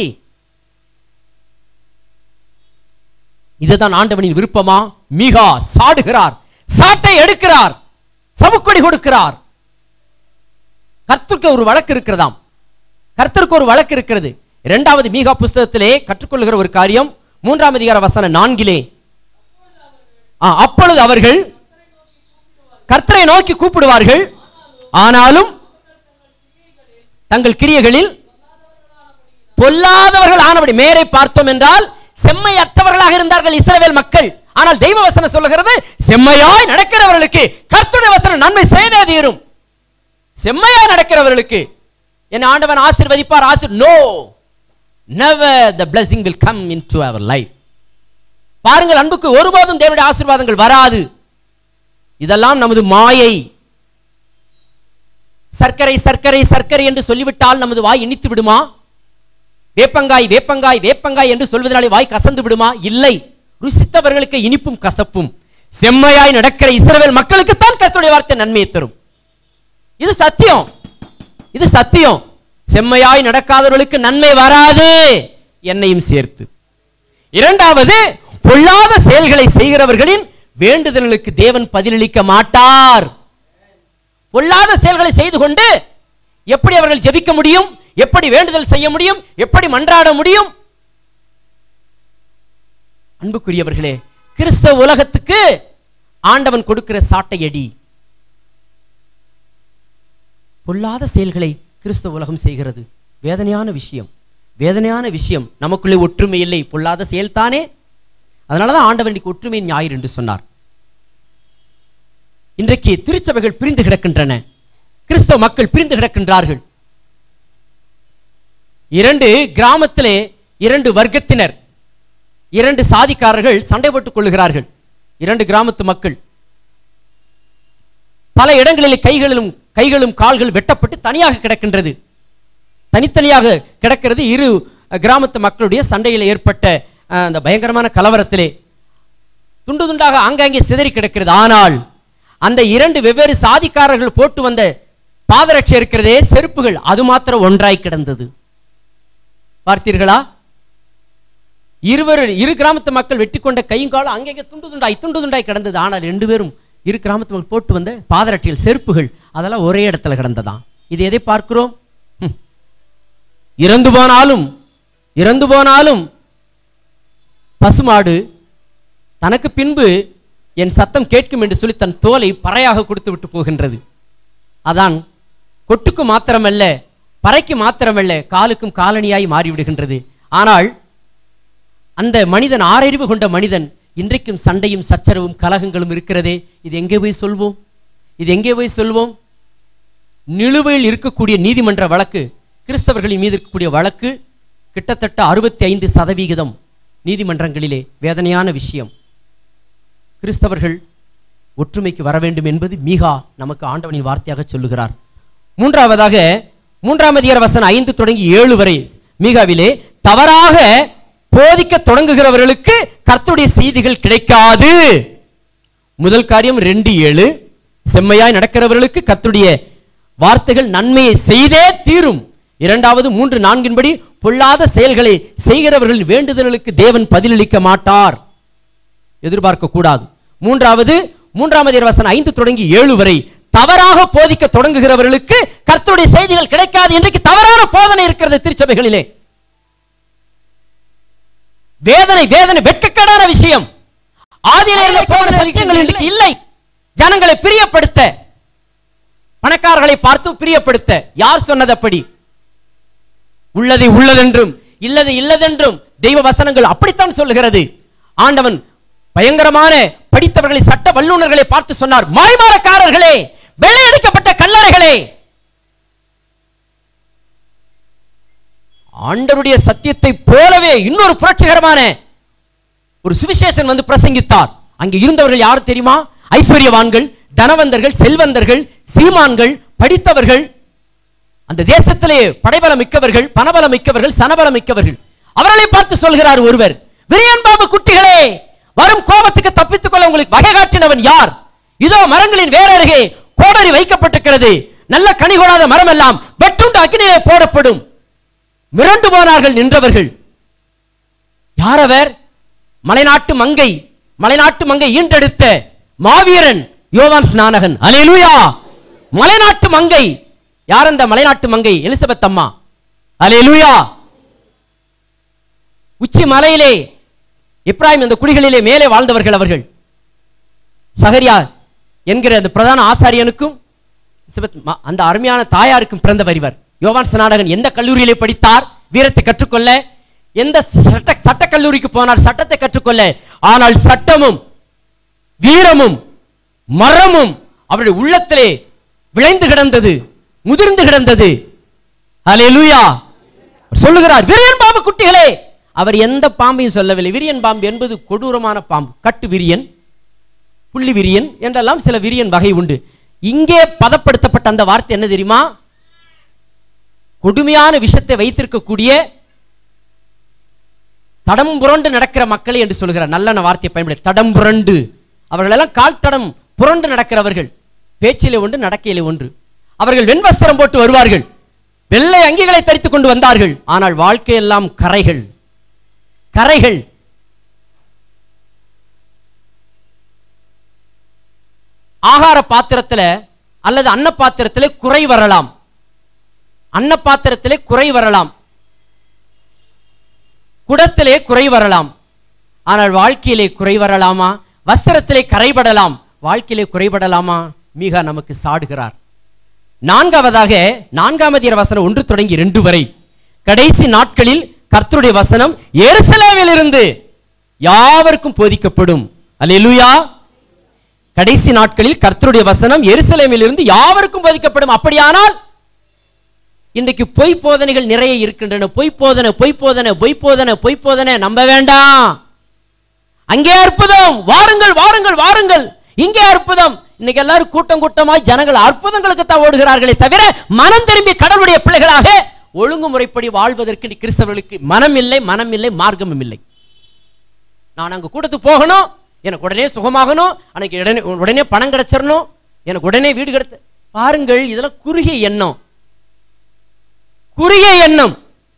இதுதான் ஆண்டவனின் விருப்பமா? மீகா சாடுகிறார், சாட்டை எடுக்கிறார், சவுக்கொடி கொடுக்கிறார். கர்த்தருக்கு ஒரு வழக்கு இருக்கிறதாம். கர்த்தருக்கு ஒரு வழக்கு இருக்கிறது. இரண்டாவது மீகா புஸ்தகத்திலே கற்றுக்கொள்கிற ஒரு காரியம் 3ஆம் அதிகார வசனம் 4 அப்பொழுது அவர்கள் கர்த்தரை நோக்கி கூப்பிடுவார்கள், ஆனாலும் தங்கள் கிரியைகளில் பொல்லாதவர்கள் ஆனபடி. மேலே பார்த்தோம் என்றால் செம்மையற்றவர்களாக இருந்தார்கள் இஸ்ரவேல் மக்கள். ஆனால் தெய்வ வசனம் சொல்லுகிறது, செம்மையாய் நடக்கிறவர்களுக்கு கர்த்தருடைய வசனம் நன்மை செய்தே தீரும். செம்மையாய் நடக்கிறவர்களுக்கு என் ஆண்டவன் ஆசீர்வதிப்பார். No, never the blessing will come into our life. பாருங்கள் அன்புக்கு, ஒருபோதும் தேவனுடைய ஆசீர்வாதங்கள் வராது. இதெல்லாம் நமது மாயை. சர்க்கரை சர்க்கரை சர்க்கரை என்று சொல்லிவிட்டால் நமது வாய் இனித்து விடுமா? வேப்பங்காய் வேப்பங்காய் வேப்பங்காய் என்று சொல்வதனாலே வாய் கசந்து விடுமா? இல்லை. ருசித்தவர்களுக்கு இனிப்பும் கசப்பும். செம்மையாய் நடக்கிற இஸ்ரவேல் மக்களுக்கு தான் கர்த்தருடைய வார்த்தை நன்மையை தரும். இது சத்தியம், இது சத்தியம். செம்மையாய் நடக்காதவர்களுக்கு நன்மை வராது, என்னையும் சேர்த்து. இரண்டாவது, பொல்லாத செயல்களை செய்கிறவர்களின் வேண்டுதல்களுக்கு தேவன் பதிலளிக்க மாட்டார். பொல்லாத செயல்களை செய்து கொண்டு எப்படி அவர்கள் ஜெபிக்க முடியும்? எப்படி வேண்டுதல் செய்ய முடியும்? எப்படி மன்றாட முடியும்? அன்புக்குரியவர்களே, கிறிஸ்தவ உலகத்துக்கு ஆண்டவன் கொடுக்கிற சாட்டையடி. பொல்லாத செயல்களை கிறிஸ்தவ உலகம் செய்கிறது. வேதனையான விஷயம், வேதனையான விஷயம். நமக்குள்ளே ஒற்றுமை இல்லை, பொல்லாத செயல் தானே. அதனாலதான் ஆண்டவன் ஒற்றுமை ஞாயிறு என்று சொன்னார். இன்றைக்கு திருச்சபைகள் பிரிந்து கிடக்கின்றன, கிறிஸ்தவ மக்கள் பிரிந்து கிடக்கின்றார்கள். இரண்டு கிராமத்திலே இரண்டு வர்க்கத்தினர், இரண்டு சாதிக்காரர்கள் சண்டை போட்டுக் கொள்ளுகிறார்கள். இரண்டு கிராமத்து மக்கள் பல இடங்களில் கைகளும் கால்கள் வெட்டப்பட்டு தனியாக கிடக்கின்றது. தனித்தனியாக கிடக்கிறது. இரு கிராமத்து மக்களுடைய சண்டையில் ஏற்பட்ட அந்த பயங்கரமான கலவரத்திலே துண்டு துண்டாக ஆங்காங்கே சிதறி கிடக்கிறது. ஆனால் அந்த இரண்டு வெவ்வேறு சாதிக்காரர்கள் போட்டு வந்த பாதரட்சை இருக்கிறதே, செருப்புகள், அது மாத்திரம் ஒன்றாய் கிடந்தது. பார்த்தீர்களா? இரு கிராமத்து மக்கள் வெட்டி கொண்ட கையும் காலம் அங்கங்கே துண்டு துண்டாய் கிடந்தது. ஆனால் ரெண்டு பேரும் இரு கிராமத்து மக்கள் போட்டு வந்த பாதரட்சிகள், செருப்புகள், அதெல்லாம் ஒரே இடத்துல கிடந்ததாம். இது எதை பார்க்கிறோம்? இறந்து போனாலும் பசுமாடு தனக்கு பின்பு என் சத்தம் கேட்கும் என்று சொல்லி தன் தோலை பறையாக கொடுத்து விட்டு போகின்றது. அதான் கொட்டுக்கு மாத்திரமல்ல, பறைக்கு மாத்திரமல்ல, காலுக்கும் காலணியாய் மாறிவிடுகின்றது. ஆனால் அந்த மனிதன், ஆறறிவு கொண்ட மனிதன், இன்றைக்கும் சண்டையும் சச்சரவும் கலகங்களும் இருக்கிறதே. இது எங்கே போய் சொல்வோம்? இது எங்கே போய் சொல்வோம்? நிலுவையில் இருக்கக்கூடிய நீதிமன்ற வழக்கு, கிறிஸ்தவர்களின் மீது இருக்கக்கூடிய வழக்கு கிட்டத்தட்ட 65% நீதிமன்றங்களிலே. வேதனையான விஷயம். கிறிஸ்தவர்கள் ஒற்றுமைக்கு வர வேண்டும் என்பது மீகா நமக்கு ஆண்டவனின் வார்த்தையாக சொல்லுகிறார். மூன்றாவதாக 3ஆம் அதிகார வசனம் 5 தொடங்கி 7 வரை மீகாவிலே தவறாக போதிக்க தொடங்குகிறவர்களுக்கு கர்த்தருடைய செய்திகள் கிடைக்காது. முதல் காரியம் 2:7, செம்மையாய் நடக்கிறவர்களுக்கு கர்த்தருடைய வார்த்தைகள் நன்மையை செய்தே தீரும். இரண்டாவது 3:4 படி பொல்லாத செயல்களை செய்கிறவர்களின் வேண்டுதல்களுக்கு தேவன் பதிலளிக்க மாட்டார், எதிர்பார்க்க கூடாது. மூன்றாவது 3ஆம் அதிகார வசனம் 5 தொடங்கி 7 வரை தவறாக போதிக்க தொடங்குகிறவர்களுக்கு கர்த்தருடைய செய்திகள் கிடைக்காது. இன்றைக்கு தவறான போதனை இருக்கிறது திருச்சபைகளிலே. வேதனை வேதனை வெட்கக்கேடான விஷயம். ஆதியிலே போன சத்தியங்கள் இன்றைக்கு இல்லை. ஜனங்களை பிரியப்படுத்த, பணக்காரர்களை பார்த்து பிரியப்படுத்த. யார் சொன்னது அப்படி? உள்ளதை உள்ளதென்றும் இல்லதை இல்லதென்றும் தெய்வ வசனங்கள் அப்படித்தான் சொல்லுகிறது. ஆண்டவன் பயங்கரமான படித்தவர்களை, சட்ட வல்லுநர்களை பார்த்து சொன்னார், மாய்மாலக்காரர்களே, வெள்ளையடிக்கப்பட்ட கல்லறைகளே. ஆண்டவருடைய சத்தியத்தை போலவே இன்னொரு புரட்சிகரமான ஒரு சுவிசேஷன் வந்து பிரசங்கித்தார். அங்கே இருந்தவர்கள் யார் தெரியுமா? ஐஸ்வர்யவான்கள், தனவந்தர்கள், செல்வந்தர்கள், சீமான்கள், படித்தவர்கள், அந்த தேசத்திலே படைபலம் மிக்கவர்கள், பணபலம் மிக்கவர்கள், சனபலம் மிக்கவர்கள். அவர்களை பார்த்து சொல்கிறார் ஒருவர், விரியன் பாம்பு குட்டிகளே, வரும் கோபத்துக்கு தப்பித்துக் கொள்ள உங்களுக்கு வகை காட்டினவன் யார்? இதோ மரங்களின் வேற அருகே கோடரி வைக்கப்பட்டிருக்கிறது. நல்ல கனி கொடாத மரம் எல்லாம் வெட்டுண்டு அக்கினியிலே போடப்படும். மிரண்டு போனார்கள் நின்றவர்கள். யார் அவர்? மலைநாட்டு மங்கை, மலைநாட்டு மங்கை ஈண்டெடுத்த மாவீரன் யோவான் ஸ்நானகன். அல்லேலூயா! மலைநாட்டு மங்கை. யார் அந்த மலைநாட்டு மங்கை? எலிசபெத் அம்மா. அல்லேலூயா! உச்சி மலையிலே எப்ராயிம் அந்த குடிகளிலே மேலே வாழ்ந்தவர்கள் அவர்கள். சகரியா என்கிற அந்த பிரதான ஆசாரியனுக்கும் அந்த அருமையான தாயாருக்கும் பிறந்தவர் இவர். யோவான் ஸ்நானகன் எந்த கல்லூரியிலே படித்தார்? வீரத்தை கற்றுக்கொள்ள. எந்த சட்ட கல்லூரிக்கு போனார்? சட்டத்தை கற்றுக்கொள்ள. ஆனால் சட்டமும் வீரமும் மரமும் அவருடைய உள்ளத்திலே விளைந்து கிடந்தது, முதிர்ந்து கிடந்தது. அல்லேலூயா! சொல்லுகிறார், விரியன் பாம்பு குட்டிகளே. அவர் எந்த பாம்பையும் சொல்லவில்லை. விரியன் பாம்பு என்பது கொடூரமான பாம்பு. கட்டு விரியன், புள்ளி விரியன் என்றெல்லாம் சில விரியன் வகை உண்டு. இங்கே பதப்படுத்தப்பட்ட அந்த வார்த்தை என்ன தெரியுமா? கொடுமையான விஷத்தை வைத்திருக்கக்கூடிய தடம் புரண்டு நடக்கிற மக்களை என்று சொல்கிறார். நல்ல வார்த்தையை பயன்படுத்தி, தடம் புரண்டு. அவர்கள் எல்லாம் கால் தடம் புரண்டு நடக்கிறவர்கள். பேச்சிலே ஒன்று, நடக்கையிலே ஒன்று. அவர்கள் வெண்வஸ்திரம் போட்டு வருவார்கள், வெள்ளை அங்கிகளை தரித்துக் கொண்டு வந்தார்கள். ஆனால் வாழ்க்கையெல்லாம் கரைகள், கரைகள். ஆகார பாத்திரத்தில் அல்லது அன்ன பாத்திரத்திலே குறை வரலாம். அன்ன பாத்திரத்திலே குறை வரலாம், குடத்திலே குறை வரலாம். ஆனால் வாழ்க்கையிலே குறை வரலாமா? வஸ்திரத்திலே கரைபடலாம், வாழ்க்கையிலே குறைபடலாமா? மீகா நமக்கு சாடுகிறார். நான்காவதாக 4ஆம் அதிகார வசனம் 1 தொடங்கி 2 வரை, கடைசி நாட்களில் கர்த்தருடைய வசனம் எருசலேமில் இருந்து யாவருக்கும் போதிக்கப்படும். அல்லேலூயா! கடைசி நாட்களில் கர்த்தருடைய வசனம் எருசலேமில் இருந்து யாவருக்கும் போதிக்கப்படும். அப்படியானால் இன்றைக்கு பொய் போதனைகள் நிறைய இருக்கின்றன. பொய் போதனை, பொய் போதனை, பொய் போதனை, பொய் போதனை. நம்ப வேண்டாம். அங்கே அற்புதம், வாருங்கள் வாருங்கள் வாருங்கள். இங்கே அற்புதம். இன்னைக்கு எல்லாரும் கூட்டம் கூட்டமாய் ஜனங்கள் அற்புதங்களுக்கு தான் ஓடுகிறார்களே தவிர மனம் திரும்பி கடவுளுடைய பிள்ளைகளாக ஒழுங்குமுறைப்படி வாழ்வதற்கு கிறிஸ்தவர்களுக்கு மனம் இல்லை, மனம் இல்லை, மார்க்கமும் இல்லை. நான் அங்க கூட்டத்துக்கு போகணும், எனக்கு உடனே சுகமாகணும், எனக்கு உடனே பணம் கிடைச்சிடணும், எனக்கு உடனே வீடு கிடைத்த. பாருங்கள், இதெல்லாம் குறுகிய எண்ணம், குறுகிய எண்ணம்.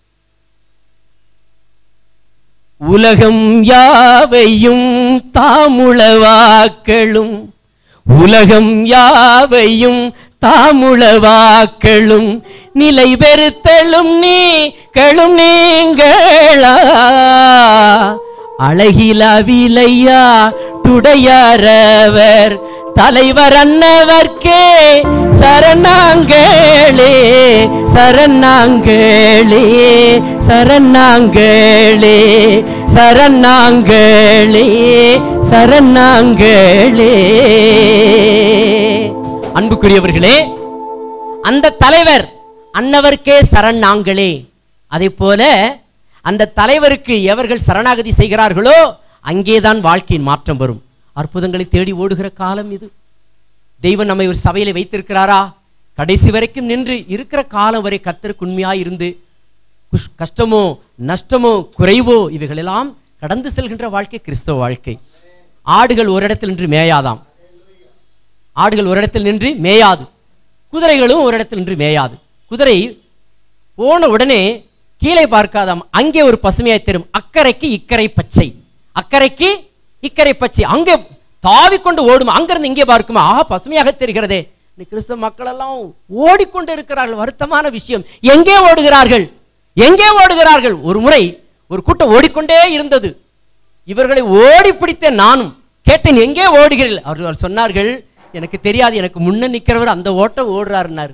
உலகம் யாவையும் தாமுளவாக்களும், உலகம் யாவையும் தாமுளவாக்களும், நிலை பெறுத்தலும் நீங்களும் நீங்களா, அழகில விலையா துடையாரவர் தலைவர் அன்னவர்க்கே சரணாங்களே சரணாங்களே சரணாங்களே சரணாங்களே சரணாங்களே. அன்புக்குரியவர்களே, அந்த தலைவர் அன்னவர்க்கே சரணாங்களே. அதே போல அந்த தலைவருக்கு எவர்கள் சரணாகதி செய்கிறார்களோ அங்கேதான் வாழ்க்கையின் மாற்றம் வரும். அற்புதங்களை தேடி ஓடுகிற காலம் இது. தெய்வம் நம்மை ஒரு சபையில வைத்திருக்கிறாரா? கடைசி வரைக்கும் நின்று இருக்கிற காலம் வரை கர்த்தருக்கு உண்மையாய் இருந்து கஷ்டமோ நஷ்டமோ குறைவோ இவைகளெல்லாம் கடந்து செல்கின்ற வாழ்க்கை கிறிஸ்தவ வாழ்க்கை. ஆடுகள் ஒரு இடத்தில் நின்று மேயாதாம், ஆடுகள் ஒரு இடத்தில் நின்று மேயாது, குதிரைகளும் ஒரு இடத்தில் நின்று மேயாது. குதிரை போன உடனே கீழே பார்க்காதாம், அங்கே ஒரு பசுமையாய் தெரியும். அக்கறைக்கு இக்கரை பச்சை, அக்கறைக்கு இக்கரை பச்சை. அங்கே தாவிக்கொண்டு ஓடுமா, அங்கிருந்து இங்கே பார்க்குமா, ஆஹா பசுமையாக தெரிகிறதே. கிறிஸ்தவ மக்கள் எல்லாம் ஓடிக்கொண்டு இருக்கிறார்கள். வருத்தமான விஷயம். எங்கே ஓடுகிறார்கள், எங்கே ஓடுகிறார்கள்? ஒரு முறை ஒரு கூட்டம் ஓடிக்கொண்டே இருந்தது. இவர்களை ஓடி பிடித்த நானும் கேட்டேன், எங்கே ஓடுகிறீர்கள்? அவர்கள் சொன்னார்கள், எனக்கு தெரியாது, எனக்கு முன்ன நிற்கிறவர் அந்த ஓட்டம் ஓடுறாருன்னாரு.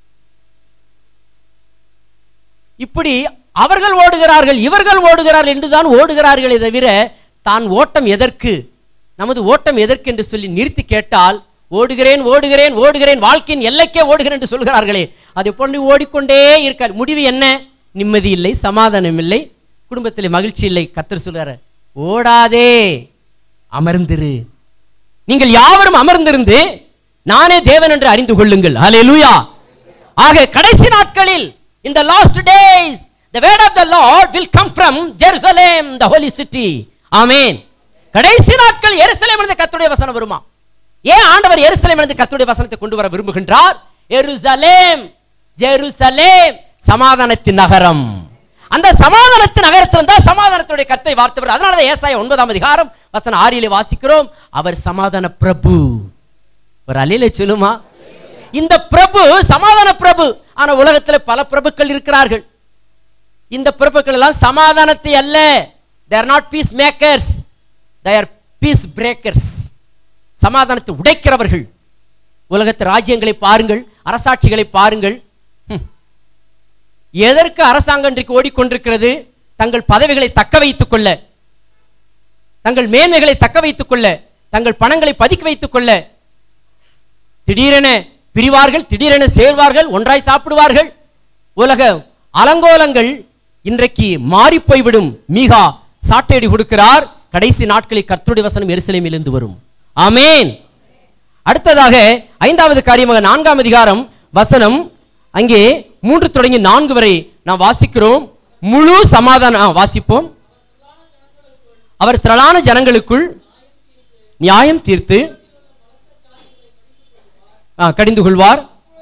இப்படி அவர்கள் ஓடுகிறார்கள், இவர்கள் ஓடுகிறார்கள் என்றுதான் ஓடுகிறார்களே தவிர தான் ஓட்டம் எதற்கு, நமது ஓட்டம் எதற்கு என்று சொல்லி நிறுத்தி கேட்டால், ஓடுகிறேன் ஓடுகிறேன் ஓடுகிறேன், வாழ்க்கையின் எல்லைக்கே ஓடுகிறேன் என்று சொல்கிறார்களே, அதை போன்று ஓடிக்கொண்டே இருக்கார். முடிவு என்ன? நிம்மதி இல்லை, சமாதானம் இல்லை, குடும்பத்தில் மகிழ்ச்சி இல்லை. கர்த்தர் சொல்கிறார், ஓடாதே, அமர்ந்திரு. நீங்கள் யாவரும் அமர்ந்திருந்து நானே தேவன் என்று அறிந்து கொள்ளுங்கள். ஹல்லேலூயா. ஆக கடைசி நாட்களில், in the last days, the word of the Lord will come from Jerusalem, the holy city. ஆமென். கடைசி நாட்கள் எருசலேமிலிருந்து கர்த்தருடைய வசனம் வருமா? ஏன் ஆண்டவர் எருசலேமிலிருந்து கர்த்தருடைய வசனத்தை கொண்டு வர விரும்புகின்றார்? எருசலேம், ஜெருசலேம், சமாதானத்தின் நகரம். அந்த சமாதானத்தின் நகரத்தில் தான் சமாதானத்துடைய கர்த்தரை வார்த்தவர். அதனால தான் ஏசாயா 9ஆம் அதிகாரம் வசனம் 6 வாசிக்கிறோம், அவர் சமாதான பிரபு. ஒரு அல்லேலூயா சொல்லுமா? இந்த பிரபு சமாதான பிரபு. ஆனா உலகத்தில் பல பிரபுக்கள் இருக்கிறார்கள். இந்த பிரபுக்கள் எல்லாம் சமாதானத்தை அல்ல, they are not peace makers, they are peace breakers. சமாதானத்தை உடைக்கிறவர்கள். உலகத்து ராஜ்யங்களை பாருங்கள், அரசாட்சிகளை பாருங்கள். எதற்கு அரசாங்கம் இன்றைக்கு ஓடிக்கொண்டிருக்கிறது? தங்கள் பதவிகளை தக்க வைத்துக் கொள்ள, தங்கள் மேன்மைகளை தக்க வைத்துக் கொள்ள, தங்கள் பணங்களை பதுக்கி வைத்துக் கொள்ள. திடீரென பிரிவார்கள், திடீரென சேர்வார்கள், ஒன்றாய் சாப்பிடுவார்கள். உலக அலங்கோலங்கள் இன்றைக்கு மாறி போய்விடும். மீகா சாட்டையடி கொடுக்கிறார், கடைசி நாட்களில் கர்த்தருடைய வசனம் எருசலேமிலிருந்து வரும். ஆமென். அடுத்ததாக 5வது காரியமாக 4ஆம் அதிகாரம் வசனம் அங்கே 3 தொடங்கி 4 வரை நாம் வாசிக்கிறோம். முழு சமாதானம் வாசிப்போம். அவர் திரளான ஜனங்களுக்குள் நியாயம் தீர்த்து கடிந்து கொள்வார்.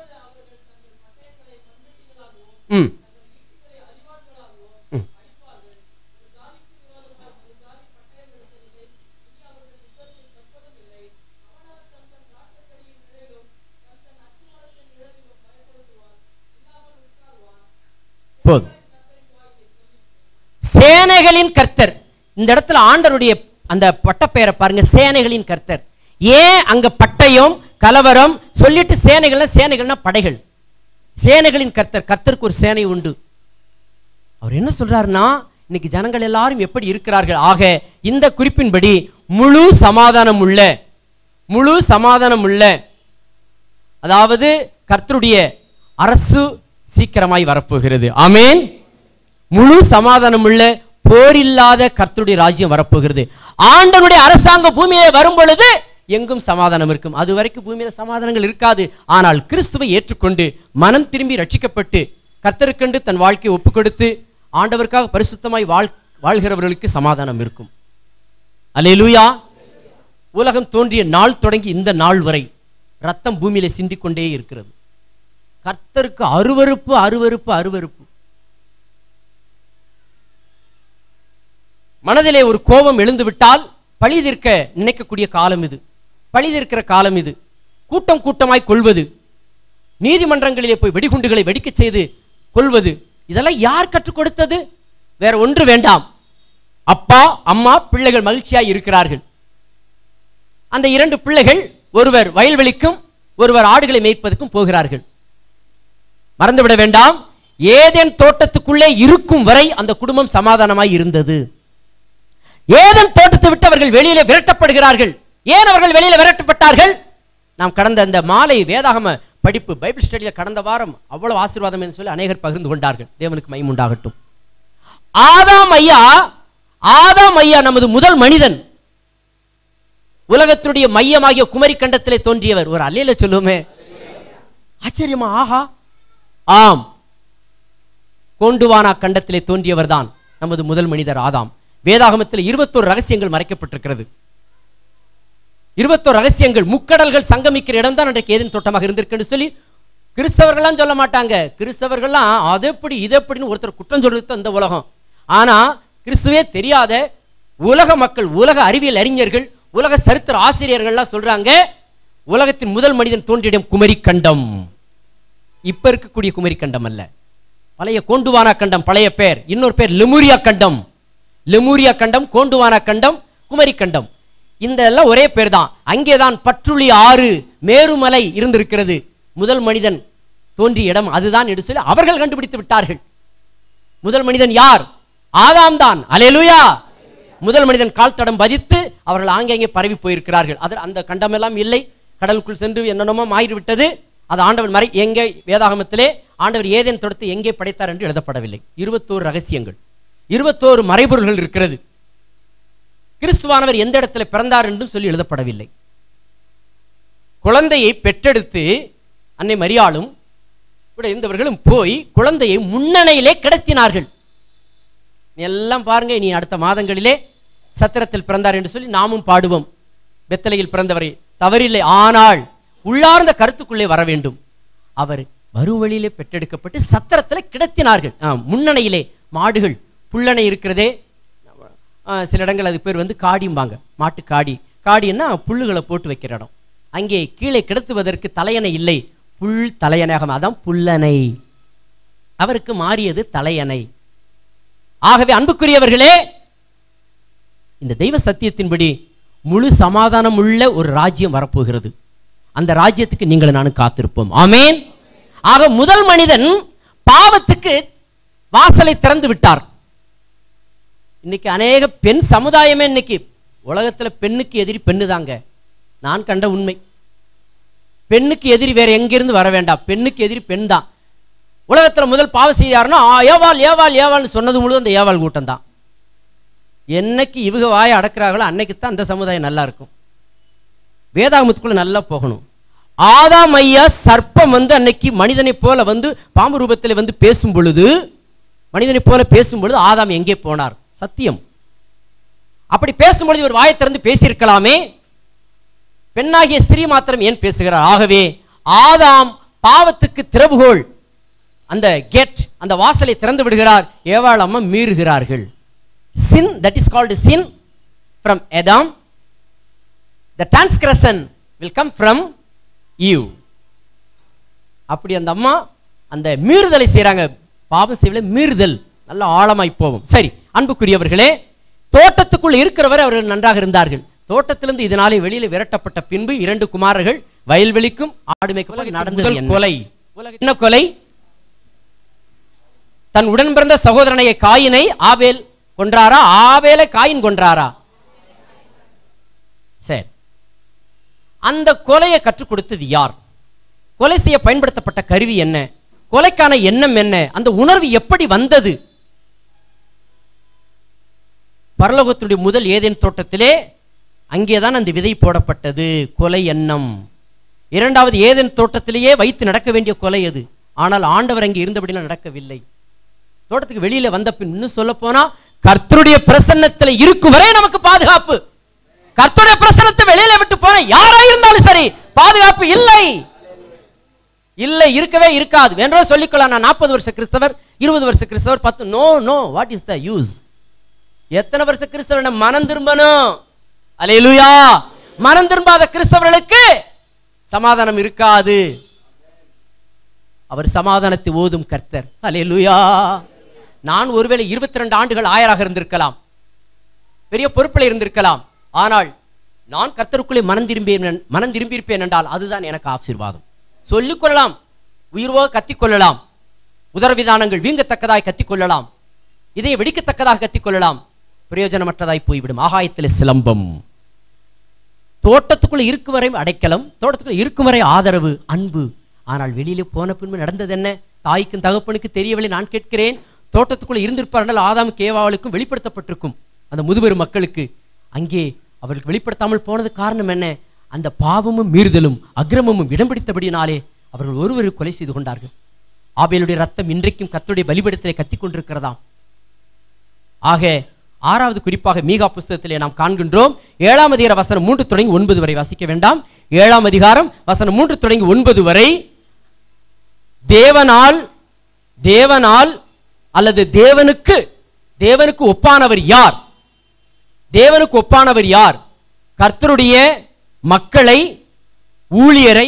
சேனைகளின் கர்த்தர். இந்த இடத்துல ஆண்டவருடைய அந்த பட்டப்பெயரை பாருங்க, சேனைகளின் கர்த்தர். ஏன் அங்க பட்டயம் கலவரம் சொல்லிட்டு சேனைகள்னா படைகள். சேனைகளின் கர்த்தர், கர்த்தருக்கு ஒரு சேனை உண்டு. அவர் என்ன சொல்றாருன்னா, இன்னைக்கு ஜனங்கள் எல்லாரும் எப்படி இருக்கிறார்கள்? ஆக இந்த குறிப்பின்படி முழு சமாதானம் உள்ள, அதாவது கர்த்தருடைய அரசு சீக்கிரமாய் வரப்போகிறது. ஆமென். முழு சமாதானம் உள்ள, போரில்லாத கர்த்தருடைய ராஜ்யம் வரப்போகிறது. ஆண்டவருடைய அரசாங்கம் பூமியிலே வரும் பொழுது எங்கும் சமாதானம் இருக்கும். அது வரைக்கும் பூமியில சமாதானங்கள் இருக்காது. ஆனால் கிறிஸ்துவை ஏற்றுக்கொண்டு மனம் திரும்பி ரட்சிக்கப்பட்டு கர்த்தருக்கென்று தன் வாழ்க்கையை ஒப்பு கொடுத்து ஆண்டவருக்காக பரிசுத்தமாய் வாழ்கிறவர்களுக்கு சமாதானம் இருக்கும். அல்லேலூயா. உலகம் தோன்றிய நாள் தொடங்கி இந்த நாள் வரை ரத்தம் பூமியில சிந்திக்கொண்டே இருக்கிறது. கர்த்தருக்கு அருவருப்பு அருவருப்பு அருவருப்பு. மனதிலே ஒரு கோபம் எழுந்து விட்டால் பழிதீர்க்க நினைக்கக்கூடிய காலம் இது, பழிதீர்க்கிற காலம் இது. கூட்டம் கூட்டமாய் கொள்வது, நீதிமன்றங்களிலே போய் வெடிகுண்டுகளை வெடிக்க செய்து கொள்வது, இதெல்லாம் யார் கற்றுக் கொடுத்தது? வேற ஒன்று வேண்டாம். அப்பா அம்மா பிள்ளைகள் மகிழ்ச்சியாய் இருக்கிறார்கள். அந்த 2 பிள்ளைகள், ஒருவர் வயல்வெளிக்கும் ஒருவர் ஆடுகளை மேய்ப்பதற்கும் போகிறார்கள். மறந்துவிட வேண்டாம், ஏதேன் தோட்டத்துக்குள்ளே இருக்கும் வரை அந்த குடும்பம் சமாதானமாய் இருந்தது. ஏதேன் தோட்டத்தை விட்டு அவர்கள் வெளியிலே விரட்டப்படுகிறார்கள். ஏன் அவர்கள் வெளியில விரட்டப்பட்டார்கள்? நாம் கடந்த அந்த மாலை வேதாகம படிப்பு பைபிள் ஸ்டடியில் கடந்த வாரம் அவ்வளவு ஆசீர்வாதம் என்று சொல்லி அநேகர் பகிர்ந்து கொண்டார்கள். தேவனுக்கு மகிமை உண்டாகட்டும். ஆதாம் ஐயா நமது முதல் மனிதன், உலகத்துடைய மையமாகிய குமரி கண்டத்திலே தோன்றியவர். ஒரு அல்லேலூயா சொல்லுமே. ஆச்சரியமா? ஆஹா, ஆம், கோண்டுவானா கண்டத்திலே தோன்றியவர் தான் நமது முதல் மனிதர் ஆதாம். வேதாகமத்தில் 21 ரகசியங்கள் மறைக்கப்பட்டிருக்கிறது. 21 ரகசியங்கள். முக்கடல்கள் சங்கமிக்கிற இடம் தான் அன்றைக்கு ஏதேன் தோட்டமாக இருந்திருக்கு சொல்லி கிறிஸ்தவர்கள்லாம் சொல்ல மாட்டாங்க. கிறிஸ்தவர்கள்லாம் அது எப்படி இது எப்படின்னு ஒருத்தர் குற்றம் சொல்றது அந்த உலகம். ஆனா கிறிஸ்துவே தெரியாத உலக மக்கள், உலக அறிவியல் அறிஞர்கள், உலக சரித்திர ஆசிரியர்கள்லாம் சொல்றாங்க, உலகத்தின் முதல் மனிதன் தோன்றிய இடம் குமரி கண்டம். இப்ப இருக்கக்கூடிய குமரி கண்டம் அல்ல, பழைய கோண்டுவானா கண்டம் பழைய பேர். இன்னொரு பேர் லெமுரியா கண்டம். லெமூரியா கண்டம், கோண்டுவானா கண்டம், குமரி கண்டம். இந்த எல்லாம் ஒரே பேர் தான். அங்கேதான் பற்றுளி ஆறு மேருமலை இருந்திருக்கிறது. முதல் மனிதன் தோன்றிய இடம் அதுதான் என்று சொல்லி அவர்கள் கண்டுபிடித்து விட்டார்கள். முதல் மனிதன் யார்? ஆதாம் தான். அல்லேலூயா. முதல் மனிதன் கால் தடம் பதித்து அவர்கள் ஆங்கேங்கே பரவி போயிருக்கிறார்கள். அந்த கண்டம் எல்லாம் இல்லை, கடலுக்குள் சென்று என்னென்னமோ மாறிவிட்டது. அது ஆண்டவன் எங்கே வேதாகமத்திலே ஆண்டவர் ஏதேன் தோட்டத்தை எங்கே படைத்தார் என்று எழுதப்படவில்லை. 21 ரகசியங்கள், 21 மறைபொருள்கள் இருக்கிறது. கிறிஸ்துவானவர் எந்த இடத்துல பிறந்தார் என்றும் சொல்லி எழுதப்படவில்லை. குழந்தையை பெற்றெடுத்து அன்னை மரியாளும் கூட இருந்தவர்களும் போய் குழந்தையை முன்னணையிலே கிடத்தினார்கள். எல்லாம் பாருங்க, நீ அடுத்த மாதங்களிலே சத்திரத்தில் பிறந்தார் என்று சொல்லி நாமும் பாடுவோம். பெத்தலையில் பிறந்தவரை தவறில்லை, ஆனால் உள்ளார்ந்த கருத்துக்குள்ளே வர வேண்டும். அவர் வரும் வழியிலே பெற்றெடுக்கப்பட்டு சத்திரத்தில் கிடத்தினார்கள். முன்னணையிலே மாடுகள், புல்லணை இருக்கிறதே, சில இடங்கள் அது பேர் வந்து காடிம்பாங்க, மாட்டு காடி. காடின்னா புல்லுகளை போட்டு வைக்கிற இடம். அங்கே கீழே கிடத்துவதற்கு தலையணை இல்லை, புல் தலையணையாக, அதான் புல்லணை. அவருக்கு மாறியது தலையணை. ஆகவே அன்புக்குரியவர்களே, இந்த தெய்வ சத்தியத்தின்படி முழு சமாதானம் உள்ள ஒரு ராஜ்யம் வரப்போகிறது. அந்த ராஜ்யத்துக்கு நீங்கள் நானும் காத்திருப்போம். ஆமேன். ஆக முதல் மனிதன் பாவத்துக்கு வாசலை திறந்து விட்டார். இன்னைக்கு அநேக பெண் சமுதாயமே இன்னைக்கு உலகத்தில் பெண்ணுக்கு எதிரி பெண்ணு தாங்க. நான் கண்ட உண்மை. பெண்ணுக்கு எதிரி வேற எங்கிருந்து வர வேண்டாம், பெண்ணுக்கு எதிரி பெண் தான். உலகத்தில் முதல் பாவம் செய்யாருன்னா ஏவாள் ஏவாள் ஏவாள்னு சொன்னது முழு அந்த ஏவாள் கூட்டம் தான். என்னைக்கு இவங்க வாயை அடக்கிறார்களோ அன்னைக்கு தான் அந்த சமுதாயம் நல்லா இருக்கும். வேதாகமத்துக்குள்ள நல்லா போகணும். ஆதாம் ஐயா சர்ப்பம் வந்து அன்னைக்கு மனிதனை போல வந்து பாம்பு ரூபத்தில் வந்து பேசும் பொழுது, மனிதனை போல பேசும் பொழுது ஆதாம் எங்கே போனார்? சத்தியம். அப்படி பேசும்பொழுது ஒரு வாயை திறந்து பேசியிருக்கலாமே. பெண்ணாகிய ஸ்திரீ மாத்திரம் ஏன் பேசுகிறார்? ஆகவே ஆதாம் பாவத்துக்கு திறவுகோல், அந்த கேட், அந்த வாசலை திறந்து விடுகிறார். ஏவாள் அம்மா மீறுகிறார்கள். sin, that is called sin from Adam. The transgression will come from Eve. அப்படி அந்த அம்மா அந்த மீறுதலை செய்றாங்க. பாவம் செய்யல, மீறுதல் நல்ல ஆழமாய் போகும். சரி அன்புக்குரியவர்களே, தோட்டத்துக்குள் இருக்கிறவரை அவர்கள் நன்றாக இருந்தார்கள். தோட்டத்திலிருந்து இதனாலே வெளியில விரட்டப்பட்ட பின்பு 2 குமாரர்கள் வயல்வெளிக்கும் ஆடுமைக்கும் நடந்தது கொலை. என்ன கொலை? தன் உடன் பிறந்த சகோதரனைய காயினை ஆபேல் கொன்றாரா? ஆபேலை காயின் கொன்றாரா? சரி, அந்த கொலையை கற்றுக் கொடுத்தது யார்? கொலை செய்ய பயன்படுத்தப்பட்ட கருவி என்ன? கொலைக்கான எண்ணம் என்ன? அந்த உணர்வு எப்படி வந்தது? பரலோகத்துடைய முதல் ஏதேன் தோட்டத்திலே அங்கேதான் அந்த விதை போடப்பட்டது, கொலை எண்ணம். 2வது ஏதேன் தோட்டத்திலேயே வைத்து நடக்க வேண்டிய கொலை அது. ஆனால் ஆண்டவர் அங்கே இருந்தபடினால் நடக்கவில்லை. தோட்டத்துக்கு வெளியில வந்த பின் இன்னும் சொல்ல போனா கர்த்தருடைய பிரசன்னத்தில் இருக்கும் வரை நமக்கு பாதுகாப்பு. கர்த்தருடைய பிரசன்னத்தை வெளியில விட்டு போன யாரா இருந்தாலும் சரி பாதுகாப்பு இல்லை. இல்லை, இருக்கவே இருக்காது. வேற சொல்லிக்கலாம், நான் 40 வருஷ கிறிஸ்தவர், 20 வருஷ கிறிஸ்தவர், 10. No no, what is the use? எத்தனை வருஷ கிறிஸ்தவர்? மனம் திரும்பணும். அல்லேலூயா. மனம் திரும்பாத கிறிஸ்தவர்களுக்கு சமாதானம் இருக்காது. அவர் சமாதானத்தை ஓதும் கர்த்தர். அல்லேலூயா. நான் ஒருவேளை 22 ஆண்டுகள் ஆயராக இருந்திருக்கலாம், பெரிய பொறுப்பில் இருந்திருக்கலாம். ஆனால் நான் கர்த்தருக்குள்ளே மனம் திரும்பியிருப்பேன் என்றால் அதுதான் எனக்கு ஆசீர்வாதம். சொல்லிக் கொள்ளலாம், உயிர்வோ கத்திக்கொள்ளலாம், உதரவிதானங்கள் வீங்கத்தக்கதாய் கத்திக்கொள்ளலாம், இதை வெடிக்கத்தக்கதாக கத்திக்கொள்ளலாம், பிரயோஜனமற்றதாய் போய்விடும். ஆகாயத்தில் சிலம்பம். தோட்டத்துக்குள்ள இருக்கும் வரை அடைக்கலம், தோட்டத்துக்குள்ள இருக்கும் வரை ஆதரவு, அன்பு. ஆனால் வெளியிலே போன பின்பு நடந்தது என்ன? தாய்க்கும் தகப்பனுக்கு தெரியவில்லை. நான் கேட்கிறேன், தோட்டத்துக்குள்ள இருந்திருப்பார்கள், ஆதாமுக்கு ஏவாளுக்கும் வெளிப்படுத்தப்பட்டிருக்கும். அந்த முதுபெரும் மக்களுக்கு அங்கே அவர்களுக்கு வெளிப்படுத்தாமல் போனது காரணம் என்ன? அந்த பாவமும் மீறுதலும் அக்கிரமமும் இடம் பிடித்தபடினாலே அவர்கள் ஒருவரை கொலை செய்து கொண்டார்கள். ஆபேலுடைய ரத்தம் இன்றைக்கும் கர்த்தருடைய பலிபீடத்திலே கத்திக் கொண்டிருக்கிறதாம். ஆக 6வது குறிப்பாக மீகா புஸ்தகத்திலே நாம் காண்கின்றோம். 7ஆம் அதிகாரம் வசனம் 3 தொடங்கி 9 வரை வாசிக்க வேண்டாம். 7ஆம் அதிகாரம் வசனம் 3 தொடங்கி 9 வரை தேவனால் அல்லது தேவனுக்கு ஒப்பானவர் யார்? தேவனுக்கு ஒப்பானவர் யார்? கர்த்தருடைய மக்களை, ஊழியரை.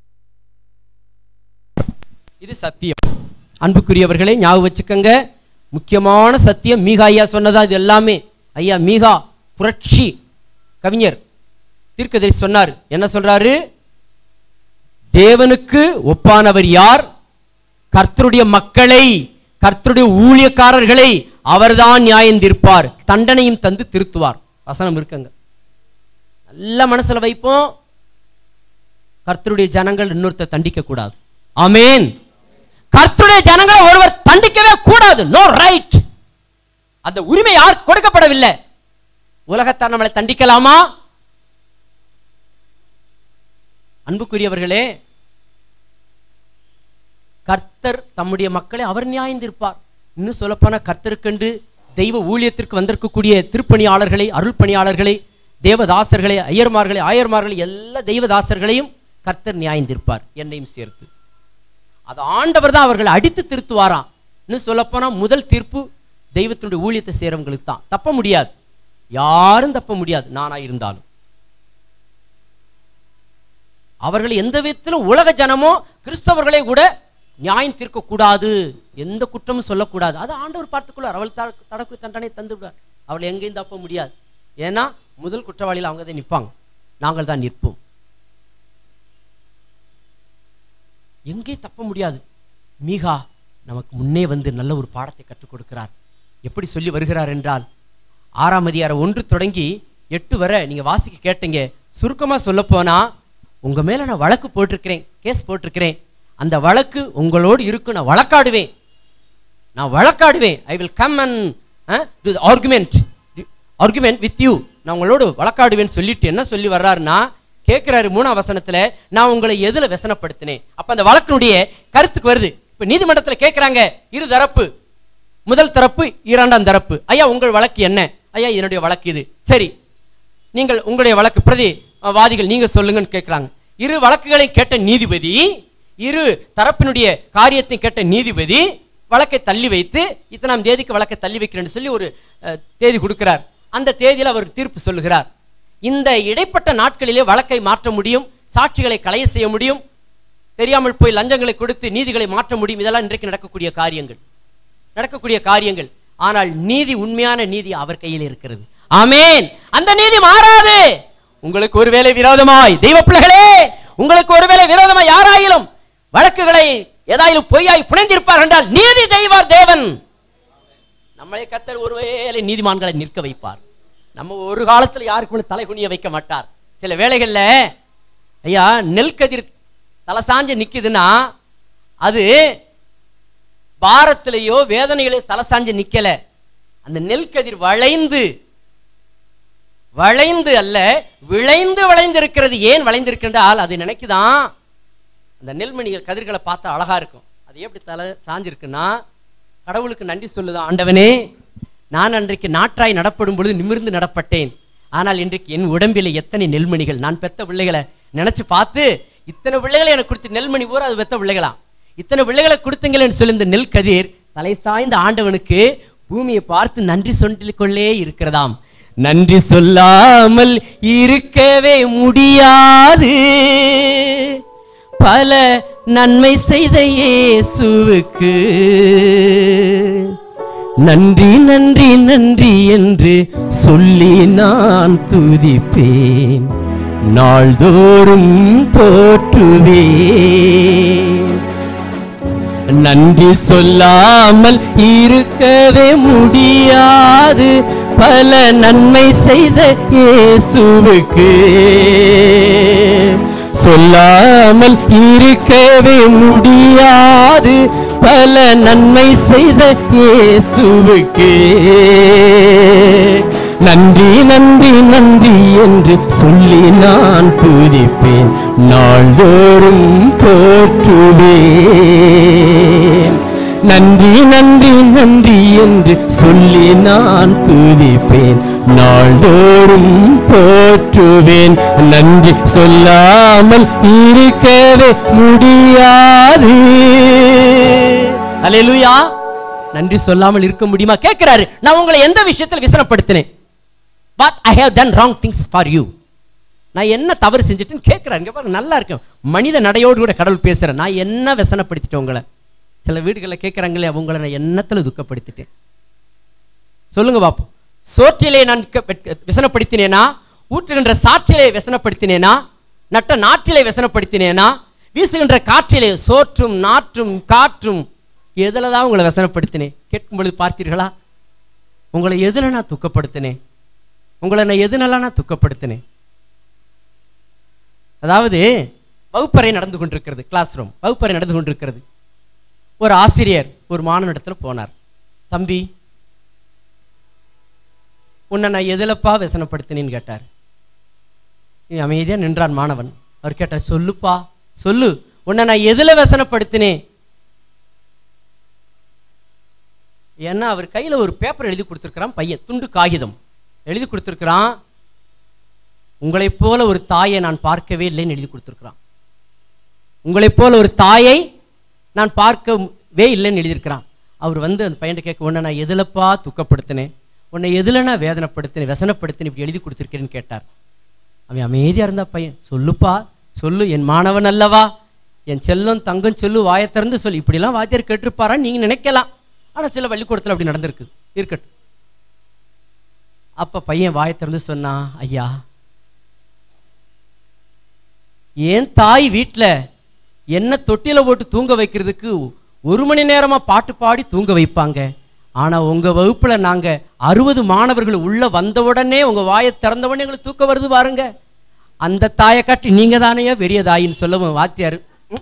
இது சத்தியம். அன்புக்குரியவர்களை ஞாபகம் வச்சுக்கங்க. முக்கியமான சத்தியம் மீகா ஐயா சொன்னதா இது எல்லாமே. ஐயா மீகா புரட்சி கவிஞர் தீர்க்கதரிசி சொன்னார். என்ன சொல்றாரு? தேவனுக்கு ஒப்பானவர் யார்? கர்த்தருடைய மக்களை, கர்த்தருடைய ஊழியக்காரர்களை அவர்தான் நியாயம் தீர்ப்பார், தண்டனையும் தந்து திருத்துவார். வசனம் இருக்குங்க, நல்ல மனசுல வைப்போம். கர்த்தருடைய ஜனங்கள் இன்னொருத்தர் தண்டிக்க கூடாது. ஆமென். கர்த்தருடைய ஜனங்களை ஒருவர் தண்டிக்கவே கூடாது. No right. அந்த உரிமை யாருக்கு கொடுக்கப்படவில்லை. உலகத்தார் நம்மளை தண்டிக்கலாமா? அன்புக்குரியவர்களே, கர்த்தர் தம்முடைய மக்களை அவர் நியாயம் தீர்ப்பார். இன்னும் சொல்லப்போனா கர்த்தருக்கென்று தெய்வ ஊழியத்திற்கு வந்திருக்கக்கூடிய திருப்பணியாளர்களை, அருள் பணியாளர்களை, தேவதாசர்களை, ஆயர்மார்களை எல்லா தெய்வதாசர்களையும் கர்த்தர் நியாயம் தீர்ப்பார், என்னையும் சேர்த்து. அது ஆண்டவர் தான் அவர்களை அடித்து திருத்துவாராம். இன்னும் சொல்லப்போனா முதல் தீர்ப்பு தெய்வத்தினுடைய ஊழியத்தை செய்றவங்களுக்கு தான். தப்ப முடியாது, யாரும் தப்ப முடியாது. நானா இருந்தாலும் அவர்கள் எந்த விதத்திலும் உலக ஜனமோ கிறிஸ்தவர்களை கூட நியாயம் தீர்க்க கூடாது, எந்த குற்றமும் சொல்லக்கூடாது. அது ஆண்டவர் பார்த்துக்கொள்வார். அவள் தடக்கு தண்டனை தந்து விடுவார். அவள் எங்கேயும் தப்ப முடியாது. ஏன்னா முதல் குற்றவாளியில் அவங்க தான் நிற்பாங்க, நாங்கள் தான் நிற்போம். எங்கேயும் தப்ப முடியாது. மீகா நமக்கு முன்னே வந்து நல்ல ஒரு பாடத்தை கற்றுக் கொடுக்கிறார். எப்படி சொல்லி வருகிறார் என்றால், 6ஆம் அதிகாரம் 1 தொடங்கி 8 வரை நீங்க வாசிக்க கேட்டீங்க. சுருக்கமா சொல்ல போனா, உங்க மேல நான் வழக்கு போட்டிருக்கிறேன், கேஸ் போட்டிருக்கிறேன். அந்த வழக்கு உங்களோடு இருக்கும். நான் வழக்காடுவேன். I will come and argument with you. நான் உங்களோடு வழக்காடுவேன் சொல்லிட்டு என்ன சொல்லி வர்றாருன்னா, கேட்கிறாரு 3ஆம் வசனத்துல, நான் உங்களை எதுல व्यसனப்படுத்தினேன்? அப்ப அந்த வழக்கினுடைய கருத்துக்கு வருது. இப்ப நீதிமன்றத்தில் கேட்கிறாங்க இரு தரப்பு, முதல் தரப்பு, 2ஆம் தரப்பு. ஐயா உங்கள் வழக்கு என்ன? ஐயா என்னுடைய வழக்கு இது. சரி, நீங்கள் உங்களுடைய வழக்கு பிரதி வாதிகள் நீங்க சொல்லுங்கன்னு கேட்கிறாங்க. இரு வழக்குகளை கேட்ட நீதிபதி, இரு தரப்பினுடைய காரியத்தை கேட்ட நீதிபதி வழக்கை தள்ளி வைத்து, இத்தனாம் தேதிக்கு வழக்கை தள்ளி வைக்கிறேன்னு சொல்லி ஒரு தேதி கொடுக்கிறார். அந்த தேதியில் அவர் தீர்ப்பு சொல்லுகிறார். இந்த இடைப்பட்ட நாட்களிலே வழக்கை மாற்ற முடியும், சாட்சிகளை களைய செய்ய முடியும், தெரியாமல் போய் லஞ்சங்களை கொடுத்து நீதிகளை மாற்ற முடியும். இதெல்லாம் இன்றைக்கு நடக்கக்கூடிய காரியங்கள். ஆனால் நீதி, உண்மையான நீதி அவர் கையில் இருக்கிறது. ஆமென். அந்த நீதி மாறாது. உங்களுக்கு ஒருவேளை விரோதமாய், தெய்வ பிள்ளைகளே, உங்களுக்கு ஒருவேளை விரோதமாய் யாராயிலும் வழக்குகளை ஏதாயிலும் பொய்யாய் புனைந்திருப்பார் என்றால், நீதி தெய்வார் தேவன். நம்மளே கர்த்தர் ஒருவேளை நீதிமான்களை நிற்க வைப்பார். நம்ம ஒரு காலத்துல யாருக்கு தலை குனிய வைக்க மாட்டார். சில வேளைகள்ல ஐயா நெல் கதிர் தலை சாஞ்சு நிக்குதுன்னா, அது பாரத்திலேயோ வேதனையிலேயோ தலை சாஞ்சு நிக்கல. அந்த நெல் கதிர் வளைந்து அல்ல, விளைந்து இருக்கிறது. ஏன் வளைந்திருக்கின்றால், அது நினைக்குதான் அந்த நெல்மணிகள் கதிர்களை பார்த்தா அழகா இருக்கும். அது எப்படி தலை சாஞ்சிருக்குன்னா, கடவுளுக்கு நன்றி சொல்லுதான், ஆண்டவனே நான் அன்றைக்கு நாற்றாய் நடப்படும் பொழுது நிமிர்ந்து நடப்பட்டேன். ஆனால் இன்றைக்கு என் உடம்பில் எத்தனை நெல்மணிகள், நான் பெத்த பிள்ளைகளை நினைச்சு பார்த்து, இத்தனை பிள்ளைகளை எனக்கு கொடுத்து, நெல்மணி பூரா அது பெத்த பிள்ளைகளாம், இத்தனை பிள்ளைகளை கொடுத்தீங்களேன்னு சொல்லி இந்த நெல் கதிர் தலை சாய்ந்த ஆண்டவனுக்கு பூமியை பார்த்து நன்றி சொல்லிக் கொள்ளே இருக்கிறதாம். நன்றி சொல்லாமல் இருக்கவே முடியாது, பல நன்மை செய்த இயேசுவுக்கு நன்றி நன்றி நன்றி என்று சொல்லி நான் துதிப்பேன், நாள்தோறும் போற்றுவேன். நன்றி சொல்லாமல் இருக்கவே முடியாது, பல நன்மை செய்த இயேசுவுக்கு சொல்லாமல் இருக்கவே முடியாது, பல நன்மை செய்த இயேசுவுக்கு நன்றி நன்றி நன்றி என்று சொல்லி நான் துதிப்பேன், நாள்தோறும் போற்றுவேன். நன்றி நன்றி நன்றி என்று சொல்லி நான் துதிப்பேன், நாள்தோறும் போற்றுவேன். நன்றி சொல்லாமல் இருக்கவே முடியாது. அல்லேலூயா. நன்றி சொல்லாமல் இருக்க முடியுமா கேட்கிறாரு. நான் உங்களை எந்த விஷயத்தில் விசனப்படுத்தினேன்? What I have done wrong things for you. நான் என்ன தவறு செஞ்சிட்டேன்னு கேட்கிறாரு. இங்க பாருங்க, நல்லா இருக்கும். மனித நடையோடு கூட கடவுள் பேசுறேன். நான் என்ன விசனப்படுத்திட்டேன் உங்களை? சில வீடுகளில் கேட்குறாங்களே, உங்களை நான் எண்ணத்தில் துக்கப்படுத்திட்டேன் சொல்லுங்க பாப்போம். சோற்றிலே நான் விசனப்படுத்தினேனா, ஊற்றுகின்ற சாற்றிலே விசனப்படுத்தினேனா, நட்ட நாற்றிலே விசனப்படுத்தினேனா, வீசுகின்ற காற்றிலே சோற்றும் நாற்றும் காற்றும் எதில் தான் உங்களை விசனப்படுத்தினேன்? கேட்கும் பொழுது பார்த்தீர்களா? உங்களை எதில் நான் துக்கப்படுத்தினேன்? உங்களை நான் எதுனெல்லாம் நான் துக்கப்படுத்தினேன்? அதாவது வகுப்பறை நடந்து கொண்டிருக்கிறது, கிளாஸ் ரூம் வகுப்பறை நடந்து கொண்டிருக்கிறது. ஒரு ஆசிரியர் ஒரு மாணவனிடத்தில் போனார். தம்பி, உன்னை நான் எதிலப்பா விசனப்படுத்தினேன்னு கேட்டார். அமைதியா நின்றான் மாணவன். அவர் கேட்டார், சொல்லுப்பா சொல்லு, உன்னை நான் எதுல விசனப்படுத்தினேன்? ஏன்னா அவர் கையில ஒரு பேப்பர் எழுதி கொடுத்திருக்கிறான். பையன் துண்டு காகிதம் எழுதி கொடுத்திருக்கிறான். உங்களைப் போல ஒரு தாயை நான் பார்க்கவே இல்லைன்னு எழுதி கொடுத்திருக்கிறான். உங்களைப் போல ஒரு தாயை நான் பார்க்கவே இல்லைன்னு எழுதியிருக்கிறான். அவர் வந்து அந்த பையன் கேட்க, உன்னை நான் எதுலப்பா துக்கப்படுத்தினேன், உன்னை எதுல நான் வேதனைப்படுத்தினேன், விசனப்படுத்தினேன், இப்படி எழுதி கொடுத்திருக்கிறேன்னு கேட்டார். அவன் அமைதியா இருந்தா. பையன், சொல்லுப்பா சொல்லு, என் மாணவன் அல்லவா, என் செல்லம் தங்கம் சொல்லு, வாயை திறந்து சொல்லு. இப்படிலாம் வாத்தியார் கேட்டிருப்பாரான்னு நீங்க நினைக்கலாம். ஆனா சில பள்ளிக்கூடத்தில் அப்படி நடந்திருக்கு, இருக்கட்டும். அப்ப பையன் வாயை திறந்து சொன்னா, ஐயா, என் தாய் வீட்டில் என்ன தொட்டில போட்டு தூங்க வைக்கிறதுக்கு 1 மணி நேரமா பாட்டு பாடி தூங்க வைப்பாங்க. ஆனா உங்க வகுப்புல நாங்க 60 மாணவர்கள் உள்ள வந்த உடனே உங்க வாயை திறந்த உடனே எங்களுக்கு தூக்கம் வருது பாருங்க. அந்த தாயை காட்டி நீங்க தானே பெரிய தாயின்னு சொல்லவும் வாத்தியாரு,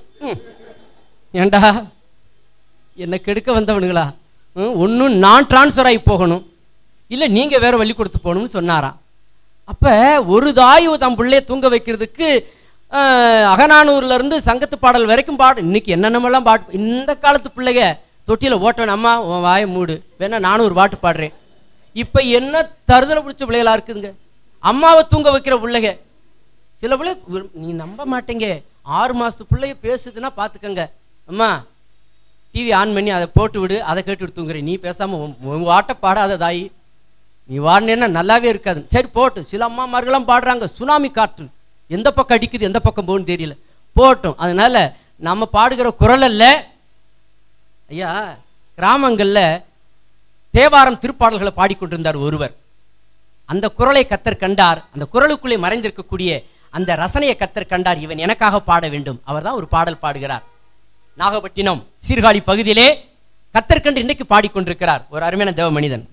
ஏண்டா என்ன கெடுக்க வந்தவனுங்களா, ஒன்னும் நான் டிரான்ஸ்ஃபர் ஆகி போகணும், இல்ல நீங்க வேற வழி கொடுத்து போகணும்னு சொன்னாராம். அப்ப ஒரு தாய் தம் பிள்ளைய தூங்க வைக்கிறதுக்கு அகநானூர்ல இருந்து சங்கத்து பாடல் வரைக்கும் பாடு. இன்னைக்கு என்னென்னமெல்லாம் பாட்டு. இந்த காலத்து பிள்ளைங்க தொட்டியில ஓட்டணும், அம்மா உன் வாயை மூடு, வேணா நானும் ஒரு பாட்டு பாடுறேன். இப்ப என்ன தருதலை பிடிச்ச பிள்ளைகளா இருக்குதுங்க, அம்மாவை தூங்க வைக்கிற பிள்ளைங்க. சில பிள்ளை நீ நம்ப மாட்டேங்க, 6 மாசத்து பிள்ளைய பேசுதுன்னா பாத்துக்கங்க, அம்மா டிவி ஆன் பண்ணி அதை போட்டு விடு, அதை கேட்டு தூங்குறேன், நீ பேசாம உன் வாட்ட பாடாத தாயி, நீ வாடினேன்னா நல்லாவே இருக்காது. சரி போட்டு. சில அம்மாமார்கள்லாம் பாடுறாங்க, சுனாமி காற்று எந்த பக்கம் அடிக்குது எந்த பக்கம் போகணும்னு தெரியல, போட்டோம். அதனால நம்ம பாடுகிற குரல் அல்ல. ஐயா, கிராமங்கள்ல தேவாரம் திருப்பாடல்களை பாடிக்கொண்டிருந்தார் ஒருவர். அந்த குரலை கத்தர் கண்டார், அந்த குரலுக்குள்ளே மறைந்திருக்கக்கூடிய அந்த ரசனையை கத்தர் கண்டார். இவன் எனக்காக பாட வேண்டும். அவர் தான் ஒரு பாடல் பாடுகிறார். நாகப்பட்டினம் சீர்காழி பகுதியிலே கத்தர் கண்டு இன்னைக்கு பாடிக்கொண்டிருக்கிறார் ஒரு அருமையான தேவ மனிதன்.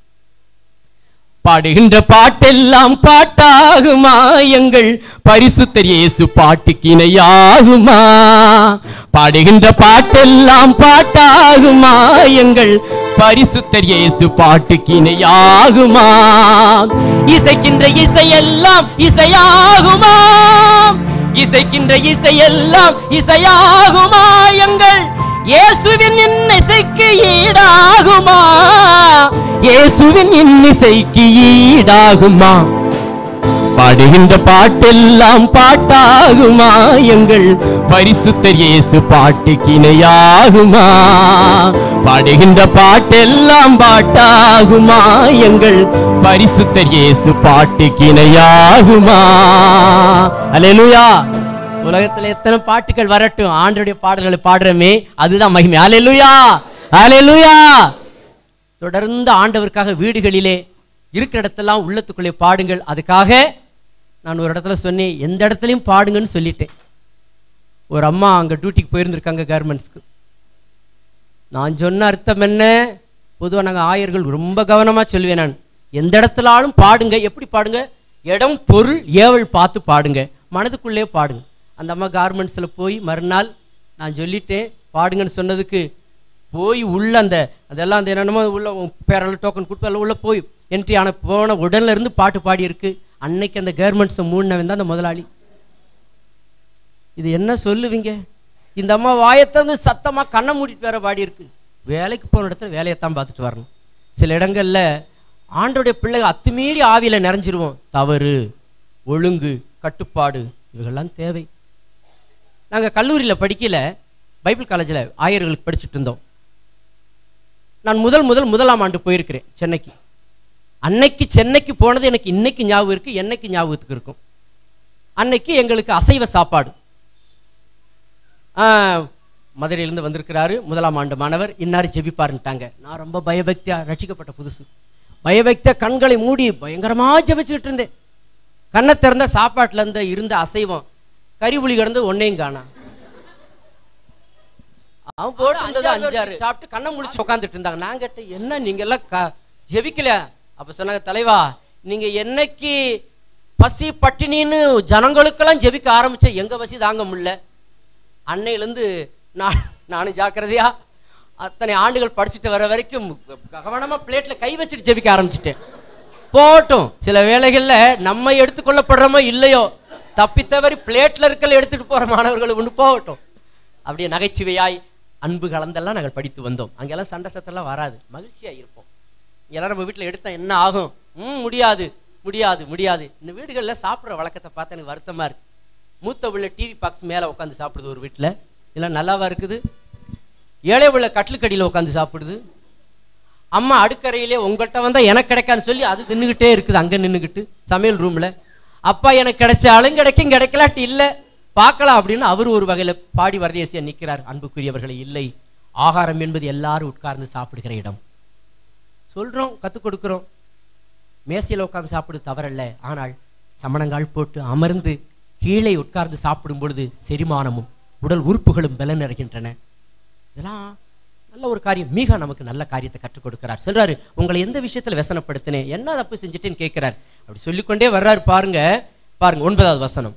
பாடுகின்ற பாட்டெல்லாம் பாட்டாகுமா, எங்கள் பரிசுத்தர் இயேசு பாட்டுக்கு இணையாகுமா. பாடுகின்ற பாட்டெல்லாம் பாட்டாகுமா, எங்கள் பரிசுத்தர் இயேசு பாட்டுக்கு இணையாகுமா. இசைக்கின்ற இசையெல்லாம் இசையாகுமா, இசைக்கின்ற இசையெல்லாம் இசையாகுமா, எங்கள் இயேசுவின் இன்னிசைக்கு ஈடாகுமா, இயேசுவின் இன்னிசைக்கு ஈடாகுமா. பாடுகின்ற பாட்டெல்லாம் பாட்டாகுமா, எங்கள் பரிசுத்தர் இயேசு பாட்டுக்கு இணையாகுமா. பாடுகின்ற பாட்டெல்லாம் பாட்டாகுமா, எங்கள் பரிசுத்தர் இயேசு பாட்டுக்கு இணையாகுமா. அல்லேலூயா. உலகத்துல எத்தனை பாட்டுகள் வரட்டும், ஆண்டவருடைய பாடல்களை பாடுறமே அதுதான் மகிமை. அல்லேலூயா, அல்லேலூயா. தொடர்ந்து ஆண்டவருக்காக வீடுகளிலே இருக்கிற இடத்தெல்லாம் உள்ளத்துக்குள்ளே பாடுங்கள். அதுக்காக நான் ஒரு இடத்துல சொன்னேன், எந்த இடத்துலையும் பாடுங்கன்னு சொல்லிட்டேன். ஒரு அம்மா அங்கே டியூட்டிக்கு போயிருந்திருக்காங்க கார்மெண்ட்ஸ்க்கு. நான் சொன்ன அர்த்தம் என்ன, பொதுவாக நாங்கள் ஆயர்கள் ரொம்ப கவனமாக சொல்லுவேன் நான், எந்த இடத்துலாலும் பாடுங்க. எப்படி பாடுங்க? இடம் பொருள் ஏவல் பார்த்து பாடுங்க, மனதுக்குள்ளே பாடுங்க. அந்த அம்மா கார்மெண்ட்ஸில் போய் மறுநாள் நான் சொல்லிட்டேன் பாடுங்கன்னு சொன்னதுக்கு போய் உள்ள அதெல்லாம் அந்த என்னென்னமோ உள்ள பேரெல்லாம் டோக்கன் கொடுத்து உள்ள போய் என்ட்ரி ஆன போன உடனே இருந்து பாட்டு பாடி இருக்கு. அன்னைக்கு அந்த கார்மெண்ட்ஸை மூடினவன் தான் அந்த முதலாளி. இது என்ன சொல்லுவீங்க? இந்த அம்மா வாயத்தை சத்தமா கண்ணை மூடிட்டு வேற பாடி இருக்கு. வேலைக்கு போன இடத்துல வேலையைத்தான் பார்த்துட்டு வரணும். சில இடங்கள்ல ஆண்டோடைய பிள்ளைகள் அத்துமீறி ஆவியில நிறைஞ்சிருவோம். தவறு, ஒழுங்கு, கட்டுப்பாடு இவைகள்லாம் தேவை. நாங்கள் கல்லூரியில் படிக்கல, பைபிள் காலேஜில் ஆயர்களுக்கு படிச்சுட்டு இருந்தோம். நான் முதலாம் ஆண்டு போயிருக்கிறேன் சென்னைக்கு. அன்னைக்கு சென்னைக்கு போனது எனக்கு இன்னைக்கு ஞாபகம் இருக்கு, என்னைக்கு ஞாபகத்துக்கு இருக்கும். அன்னைக்கு எங்களுக்கு அசைவ சாப்பாடு, மதுரையிலேருந்து வந்திருக்கிறாரு, 1ஆம் ஆண்டு மாணவர். இன்னாரு ஜெபிப்பாருன்ட்டாங்க. நான் ரொம்ப பயபக்தியா, ரட்சிக்கப்பட்ட புதுசு, பயபக்தியா கண்களை மூடி பயங்கரமா ஜெபிச்சுக்கிட்டு இருந்தேன். கண்ணை திறந்த சாப்பாட்டுல இருந்த அசைவம் கறி புளி கிடந்து ஒன்னையும் காணா. அவன் போட்டு இருந்தது 5-6 சாப்பிட்டு கண்ணை முடிச்சு உட்காந்துட்டு இருந்தாங்க. நான் கேட்டேன், என்ன நீங்க எல்லாம் ஜெபிக்கல? அப்ப சொன்னாங்க, தலைவா நீங்க என்னைக்கு பசி பட்டினின்னு ஜனங்களுக்கெல்லாம் ஜெபிக்க ஆரம்பிச்ச எங்க பசி தாங்க முடியல. அன்னையிலேருந்து நானும் ஜாக்கிரதையா அத்தனை ஆண்டுகள் படிச்சுட்டு வர வரைக்கும் கவனமா பிளேட்ல கை வச்சுட்டு ஜெபிக்க ஆரம்பிச்சுட்டேன். போட்டும், சில வேளைகள்ல நம்ம எடுத்துக்கொள்ளப்படுறோமோ இல்லையோ, தப்பித்தவரி பிளேட்ல இருக்கல எடுத்துட்டு போற மாணவர்கள் ஒன்று போகட்டும். அப்படியே நகைச்சுவையாய் அன்பு கலந்தெல்லாம் நாங்கள் படித்து வந்தோம். அங்கெல்லாம் சண்டை சத்தெல்லாம் வராது, மகிழ்ச்சியா இருப்போம். எல்லாரும் நம்ம வீட்டில் எடுத்தா என்ன ஆகும்? முடியாது முடியாது முடியாது. இந்த வீடுகளில் சாப்பிட்ற வழக்கத்தை பார்த்து எனக்கு வருத்தமா இருக்கு. மூத்த உள்ள டிவி பாக்ஸ் மேலே உட்காந்து சாப்பிடுது ஒரு வீட்டில், இல்லை நல்லாவா இருக்குது. ஏழை உள்ள கட்டிலுக்கடியில் உட்காந்து சாப்பிடுது. அம்மா அடுக்கறையிலே உங்கள்கிட்ட வந்தால் எனக்கு கிடைக்காதுன்னு சொல்லி அது தின்னுக்கிட்டே இருக்குது அங்கே நின்றுக்கிட்டு சமையல் ரூமில். அப்பா எனக்கு கிடைச்சாலும் கிடைக்கும், கிடைக்கலாட்டி இல்லை பார்க்கலாம் அப்படின்னு அவர் ஒரு வகையில் பாடி வரதேசியா நிற்கிறார். அன்புக்குரியவர்களை, இல்லை, ஆகாரம் என்பது எல்லாரும் உட்கார்ந்து சாப்பிடுகிற இடம். சொல்கிறோம், கற்றுக் கொடுக்குறோம், மேசையில் உட்கார்ந்து சாப்பிடு தவறல்ல. ஆனால் சமணங்கால் போட்டு அமர்ந்து கீழே உட்கார்ந்து சாப்பிடும் பொழுது செரிமானமும் உடல் உறுப்புகளும் பலன் நிறைகின்றன. இதெல்லாம் நல்ல ஒரு காரியம். மீகா நமக்கு நல்ல காரியத்தை கற்றுக் கொடுக்கிறார். சொல்றாரு, உங்களை எந்த விஷயத்தில் व्यसனப்படுத்தினேன், என்ன தப்பு செஞ்சுட்டேன்னு கேட்கிறார். அப்படி சொல்லிக்கொண்டே வர்றாரு. பாருங்க பாருங்க 9வது வசனம்.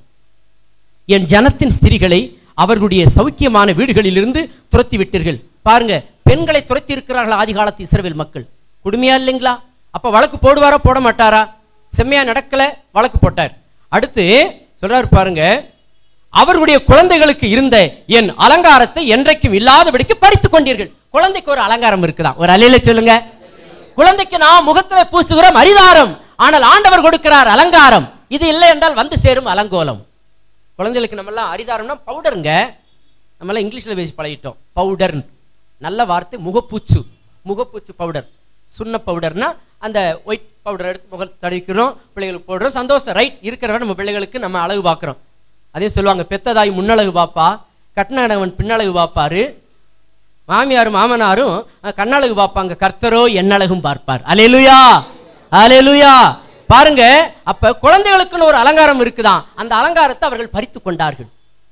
என் ஜனத்தின் ஸ்திரீகளை அவர்களுடைய சௌக்கியமான வீடுகளிலிருந்து துரத்தி விட்டீர்கள். பாருங்க, பெண்களை துரத்தி இருக்கிறார்கள் ஆதி காலத்து இஸ்ரவேல் மக்கள். கொடுமையா இல்லைங்களா? அப்ப வழக்கு போடுவாரா போட மாட்டாரா? செம்மையா நடக்கல, வழக்கு போட்டார். அடுத்து சொல்றாரு பாருங்க, அவர்களுடைய குழந்தைகளுக்கு இருந்த என் அலங்காரத்தை என்றைக்கும் இல்லாதபடிக்கு பறித்துக் கொண்டீர்கள். குழந்தைக்கு ஒரு அலங்காரம் இருக்குதான், ஒரு அலையில சொல்லுங்க. குழந்தைக்கு நாம் முகத்தில் பூசுகிறோம் அரிதாரம், ஆனால் ஆண்டவர் கொடுக்கிறார் அலங்காரம். இது இல்லை என்றால் வந்து சேரும் அலங்கோலம். குழந்தைகளுக்கு நம்ம எல்லாம் அரிதாரம்னா பவுடருங்க. நம்ம எல்லாம் இங்கிலீஷ்ல பேசி பழகிட்டோம். பவுடர் நல்ல வார்த்தை. முகப்பூச்சு, முகப்பூச்சு பவுடர். சுண்ண பவுடர்னா அந்த ஒயிட் பவுடர் எடுத்து முகம் தடவிக்கிறோம், பிள்ளைகளுக்கு போடுறோம், சந்தோஷம், ரைட். இருக்கிறவரை நம்ம பிள்ளைகளுக்கு நம்ம அழகு பார்க்குறோம். அதே சொல்லுவாங்க, பெத்ததாய் முன்னழகு பாப்பா, கட்டினவன் பின்னழகு பார்ப்பாரு, மாமியாரும் மாமனாரும் கண்ணழகு பார்ப்பாங்க, கர்த்தரோ என்னழகும் பார்ப்பார். அல்லேலூயா, அல்லேலூயா. பாருங்க, அப்ப குழந்தைகளுக்குன்னு ஒரு அலங்காரம் இருக்குதான், அந்த அலங்காரத்தை அவர்கள் பறித்து கொண்டார்கள்.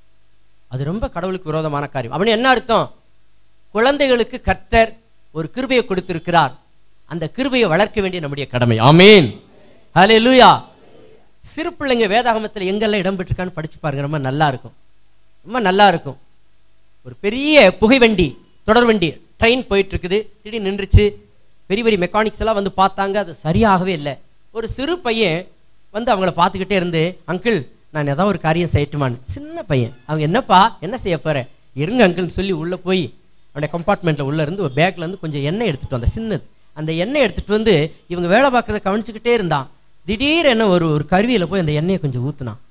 அது ரொம்ப கடவுளுக்கு விரோதமான காரியம். அப்படின்னு என்ன அர்த்தம்? குழந்தைகளுக்கு கர்த்தர் ஒரு கிருபையை கொடுத்திருக்கிறார், அந்த கிருபையை வளர்க்க வேண்டிய நம்முடைய கடமை. ஆமீன், அல்லேலூயா. சிறு பிள்ளைங்க வேதாகமத்தில் எங்கெல்லாம் இடம் பெற்றிருக்கான்னு படிச்சு பாருங்க, ரொம்ப நல்லா இருக்கும், ரொம்ப நல்லா இருக்கும். ஒரு பெரிய புகைவண்டி, தொடர் வண்டி, ட்ரெயின் போயிட்டு இருக்குது, திடீர்னு நின்றுச்சு. பெரிய பெரிய மெக்கானிக்ஸ் எல்லாம் வந்து பார்த்தாங்க, அது சரியாகவே இல்லை. ஒரு சிறு பையன் வந்து அவங்கள பார்த்துக்கிட்டே இருந்து, அங்கிள் நான் ஏதாவது ஒரு காரியம் செய்யட்டுமான்னு. சின்ன பையன். அவங்க, என்னப்பா என்ன செய்ய போற? இருங்க அங்கிள்னு சொல்லி உள்ளே போய் அவனுடைய கம்பார்ட்மெண்ட்டில் உள்ளே இருந்து ஒரு பேக்கில் இருந்து கொஞ்சம் எண்ணெய் எடுத்துகிட்டு வந்தேன், சின்னது. அந்த எண்ணெய் எடுத்துகிட்டு வந்து இவங்க வேலை பார்க்குறத கவனிச்சுக்கிட்டே இருந்தான். திடீர் என்ன ஒரு கருவியில் போய் அந்த எண்ணெயை கொஞ்சம் ஊற்றுனான்.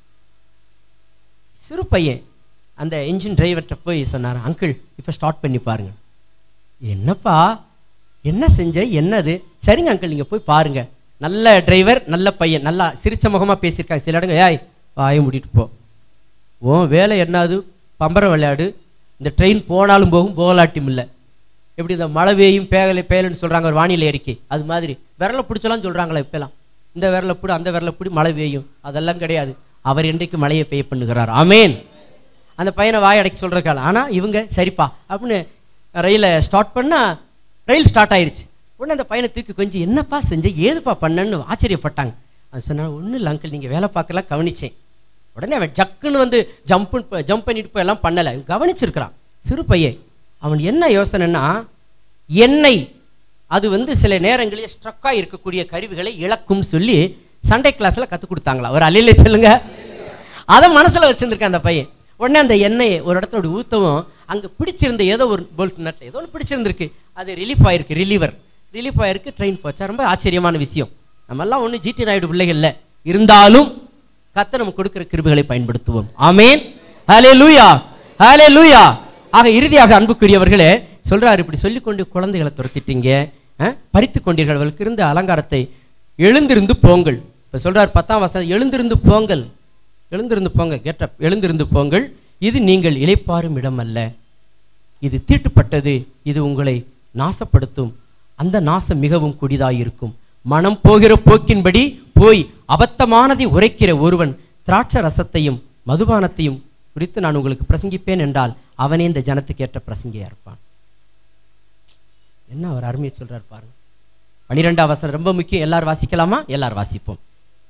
சிறு பையன் அந்த இன்ஜின் டிரைவர்கிட்ட போய் சொன்னார், அங்கிள் இப்போ ஸ்டார்ட் பண்ணி பாருங்க. என்னப்பா என்ன செஞ்ச, என்னது? சரிங்க அங்கிள் நீங்கள் போய் பாருங்க. நல்ல டிரைவர், நல்ல பையன், நல்லா சிரிச்ச முகமாக பேசியிருக்காங்க. சில இடங்க, ஏய் வாயை மூடிட்டு போ, ஓ வேலை என்னது, பம்பர விளையாடு, இந்த ட்ரெயின் போனாலும் போகும் போகலாட்டியும் இல்லை. எப்படி இந்த மழை பெய்யும் பேயலன்னு சொல்கிறாங்க ஒரு வானிலை அறிக்கை, அது மாதிரி விரலை பிடிச்சலாம் சொல்கிறாங்களா இப்போலாம். இந்த விரலை பிடி அந்த விரலை பிடி மழை பெய்யும், அதெல்லாம் கிடையாது. அவர் என்றைக்கு மழையை பெய்ய பண்ணுகிறார். ஆமேன். அந்த பையனை வாய் அடைக்க சொல்கிறக்கால. ஆனால் இவங்க சரிப்பா அப்படின்னு ரயிலை ஸ்டார்ட் பண்ணால் ரயில் ஸ்டார்ட் ஆயிடுச்சு. உடனே அந்த பையனை தூக்கி கொஞ்சம், என்னப்பா செஞ்ச, ஏதுப்பா பண்ணன்னு ஆச்சரியப்பட்டாங்க. அது சொன்னால், ஒன்றும் இல்லை அங்கிள், நீங்கள் வேலை பார்க்கலாம் கவனிச்சேன். உடனே அவன் ஜக்குன்னு வந்து ஜம்ப் பண்ணிட்டு போய் எல்லாம் பண்ணலை, கவனிச்சிருக்கிறான் சிறு பையன். அவன் என்ன யோசனைன்னா, எண்ணெய் அது வந்து சில நேரங்களில் ஸ்ட்ரக்காக இருக்கக்கூடிய கருவிகளை இழக்கும் சொல்லி சண்டே கிளாஸில் கற்றுக் கொடுத்தாங்களா, ஒரு அலையில சொல்லுங்க. அதை மனசில் வச்சுருந்துருக்கேன் அந்த பையன். உடனே அந்த எண்ணெயை ஒரு இடத்தோட ஊற்றவும் அங்கே பிடிச்சிருந்த ஏதோ ஒரு போல்ட் நட்டில் ஏதோ ஒன்று பிடிச்சிருந்துருக்கு, அது ரிலீஃப் ஆயிருக்கு, ரிலீஃப் ஆயிருக்கு, ட்ரெயின் போச்சா. ரொம்ப ஆச்சரியமான விஷயம். நம்மெல்லாம் ஒன்று ஜிடி நாயுடு பிள்ளைகள்ல இருந்தாலும் கர்த்தர் நமக்கு கொடுக்கிற கிருபைகளை பயன்படுத்துவோம். ஆமேன், ஹல்லேலூயா, ஹல்லேலூயா. ஆக இறுதியாக அன்புக்குரியவர்களே சொல்றாரு, இப்படி சொல்லிக்கொண்டு குழந்தைகளை துரத்திட்டீங்க, பறித்து கொண்டீர்கள், அவர்களுக்கு இருந்த அலங்காரத்தை, எழுந்திருந்து போங்கள். இப்போ சொல்றாரு 10ஆம் வசனம், எழுந்திருந்து போங்கள், எழுந்திருந்து போங்க, கெட்டப், எழுந்திருந்து போங்கள், இது நீங்கள் இளைப்பாறும் இடம் அல்ல. இது தீட்டுப்பட்டது, இது உங்களை நாசப்படுத்தும், அந்த நாசம் மிகவும் கொடிதாயிருக்கும். மனம் போகிற போக்கின்படி போய் அபத்தமானதை உரைக்கிற ஒருவன் திராட்சை ரசத்தையும் மதுபானத்தையும் குறித்து நான் உங்களுக்கு பிரசங்கிப்பேன் என்றால் அவனே இந்த ஜனத்துக்கு ஏற்ற பிரசங்கியா இருப்பான். என்ன அவர் அருமையை சொல்றார் பாருங்க. 12ஆம் வசனம் ரொம்ப முக்கியம். எல்லாரும் வாசிக்கலாமா? எல்லாரும் வாசிப்போம்.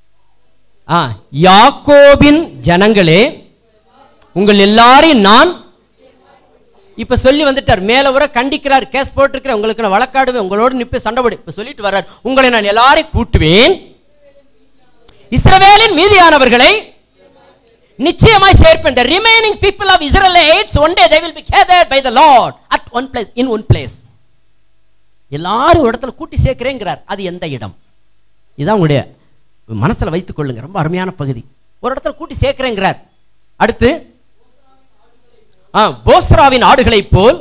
யாக்கோபின் ஜனங்களே, உங்கள் எல்லாரையும் நான் இப்ப சொல்லி வந்துட்டார். மேல வர கண்டிக்கிறார், கேஸ் போட்டிருக்கிற, உங்களுக்கு நான் வழக்காடுவேன், உங்களோடு நிப்ப சண்டை போடு. இப்ப சொல்லிட்டு வர்றார், உங்களை நான் எல்லாரையும் கூட்டுவேன், இஸ்ரவேலின் மீதியானவர்களை நிச்சயமாய் சேர்ப்பேன். The remaining people of Israelites one day they will be gathered by the Lord at one place, in one place. எல்லாரும் ஒரு இடத்துல கூட்டி சேர்க்கிறேங்கிறார். அது எந்த இடம்? இதான் உங்களுடைய மனசுல வைத்துக் கொள்ளுங்க. ரொம்ப அருமையான பகுதி. ஒரு இடத்துல கூட்டி சேர்க்கிறேங்கிறார். அடுத்து போஸ்ராவின் ஆடுகளை போல்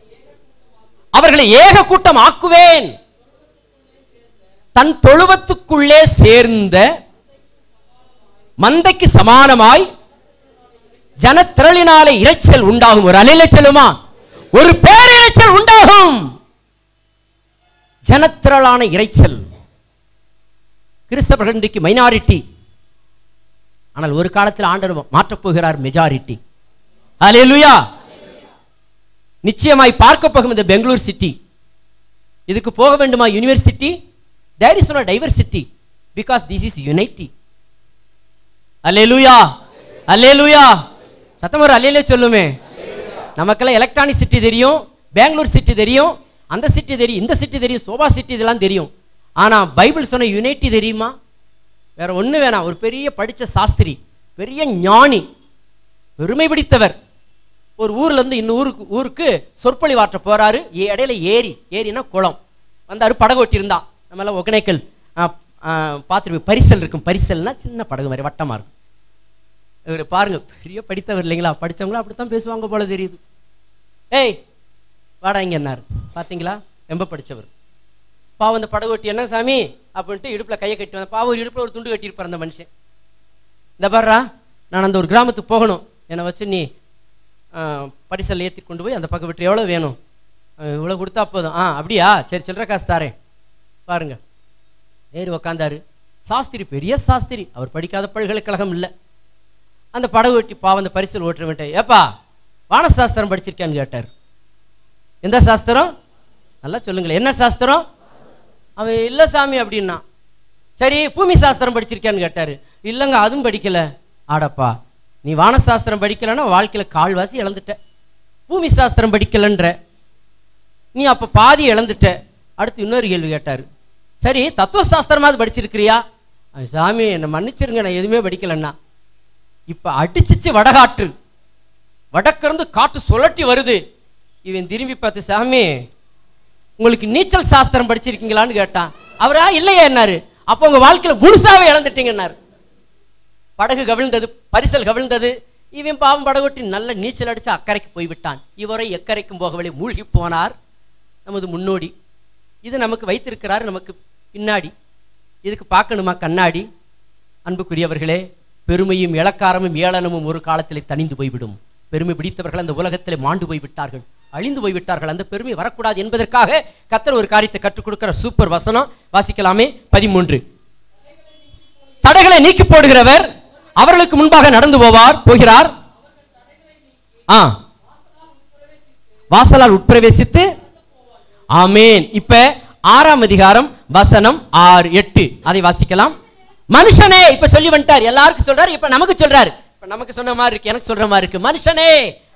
அவர்களை ஏக கூட்டம் ஆக்குவேன், தன் தொழுவத்துக்குள்ளே சேர்ந்த மந்தைக்கு சமானமாய் ஜனத்திரளினாலே இரைச்சல் உண்டாகும். ஒரு அலைச்சலுமா? ஒரு பேரிரைச்சல் உண்டாகும். ஜனத்திரளான இரைச்சல். கிறிஸ்தவர்கள் இன்றைக்கு மைனாரிட்டி, ஆனால் ஒரு காலத்தில் ஆண்டவர் மாற்றப் போகிறார் மெஜாரிட்டி. அல்லேலூயா. நிச்சயமாய் பார்க்க போகும் இந்த பெங்களூர் சிட்டி, இதுக்கு போக வேண்டுமா university? There is no diversity because this is unity. அல்லேலூயா, அல்லேலூயா. சத்தம் ஒரு அல்லேலூயா சொல்லுமே. நமக்கெல்லாம் எலக்ட்ரானிக் சிட்டி தெரியும், பெங்களூர் சிட்டி தெரியும், அந்த சிட்டி தெரியும், இந்த சிட்டி தெரியும், சோபா சிட்டி இதெல்லாம் தெரியும். ஆனா பைபிள் சொன்ன யூனிட்டி தெரியுமா? வேற ஒண்ணு வேணாம். ஒரு பெரிய படிச்ச சாஸ்திரி, பெரிய ஞானி, பெருமை பிடித்தவர், ஒரு ஊர்ல இருந்து இன்னும் ஊருக்கு சொற்பொழிவாற்ற போறாரு. இடையில ஏரினா குளம் வந்தாரு. படகு ஓட்டி இருந்தான். நம்ம எல்லாம் ஒகேனக்கல் பார்த்துருப்போம். பரிசல் இருக்கும். பரிசல்னா சின்ன படகு மாதிரி வட்டமா இருக்கும். இவர் பாருங்க, பெரிய படித்தவர் இல்லைங்களா? படித்தவங்களா அப்படித்தான் பேசுவாங்க போல தெரியுது. ஏய் வாடா இங்க என்னாரு பார்த்தீங்களா? ரொம்ப படித்தவர். பாவம் அந்த படகு ஓட்டி, என்ன சாமி அப்படின்ட்டு இடுப்பில் கையை கட்டி வந்த. பாவம் இடுப்பில் ஒரு துண்டு கட்டியிருப்பார் அந்த மனுஷன். இந்த பாருடா, நான் அந்த ஒரு கிராமத்துக்கு போகணும், என்னை வச்சு நீ பரிசல் ஏற்றி கொண்டு போய் அந்த பக்கம் விட்டு எவ்வளோ வேணும்? இவ்வளோ கொடுத்தா போதும். அப்படியா, சரி சில்லற காசு தாரேன். பாருங்க, ஏறி உக்காந்தாரு. சாஸ்திரி, பெரிய சாஸ்திரி, அவர் படிக்காத பல்கலைக்கழகம் இல்லை. அந்த படகு ஓட்டி பாவம் அந்த பரிசல் ஓட்டுறவன்ட்ட, ஏப்பா வானசாஸ்திரம் படிச்சிருக்கான்னு கேட்டார். எந்த சாஸ்திரம்? நல்லா சொல்லுங்களேன், என்ன சாஸ்திரம்? அவன் இல்லை சாமி அப்படின்னா. சரி பூமி சாஸ்திரம் படிச்சிருக்கான்னு கேட்டாரு. இல்லைங்க அதுவும் படிக்கல. ஆடப்பா, நீ வானசாஸ்திரம் படிக்கலன்னா வாழ்க்கையில கால்வாசி இழந்துட்ட. பூமி சாஸ்திரம் படிக்கலன்ற நீ அப்ப பாதி இழந்துட்ட. அடுத்து இன்னொரு கேள்வி கேட்டாரு. சரி தத்துவ சாஸ்திரமாவது படிச்சிருக்கிறியா? சாமி என்னை மன்னிச்சிருங்க, நான் எதுவுமே படிக்கலன்னா. இப்ப அடிச்சிச்சு வடகாற்று, வடக்கிருந்து காற்று சுழட்டி வருது. இவன் திரும்பி பார்த்து, சாமி உங்களுக்கு நீச்சல் சாஸ்திரம் படிச்சிருக்கீங்களான்னு கேட்டான். அவரா இல்லையா என்னாரு. அப்போ உங்க வாழ்க்கையில முழுசாவே இழந்துட்டீங்கன்னாரு. படகு கவிழ்ந்தது, பரிசல் கவிழ்ந்தது. இவன் பாவம் படகொட்டி நல்ல நீச்சல் அடிச்சு அக்கறைக்கு போய்விட்டான். இவரை எக்கரைக்கும் போகவில்லை, மூழ்கி போனார். நமது முன்னோடி இது நமக்கு வைத்திருக்கிறார், நமக்கு பின்னாடி. இதுக்கு பார்க்கணுமா கண்ணாடி? அன்புக்குரியவர்களே, பெருமையும் இளக்காரமும் ஏளனமும் ஒரு காலத்திலே தணிந்து போய்விடும். பெருமை பிடித்தவர்கள் அந்த உலகத்திலே மாண்டு போய்விட்டார்கள், அழிந்து போய்விட்டார்கள். அந்த பெருமை வரக்கூடாது என்பதற்காக கர்த்தர் ஒரு காரியத்தை கற்றுக் கொடுக்கிற சூப்பர் வசனம். வாசிக்கலாமே 13. தடைகளை நீக்கி போடுகிறவர் அவர்களுக்கு முன்பாக நடந்து போகிறார். வாசலால் உட்பிரவேசித்து. ஆமேன். இப்ப 6ஆம் அதிகாரம் வசனம் 6, 8 அதை வாசிக்கலாம். மனுஷனே, இப்ப சொல்லி வந்துட்டார், எல்லாருக்கும் சொல்றாரு. இப்ப நமக்கு சொல்றாரு. இப்ப நமக்கு சொன்ன மாதிரி இருக்கு, எனக்கு சொல்ற மாதிரி இருக்கு. மனுஷனே,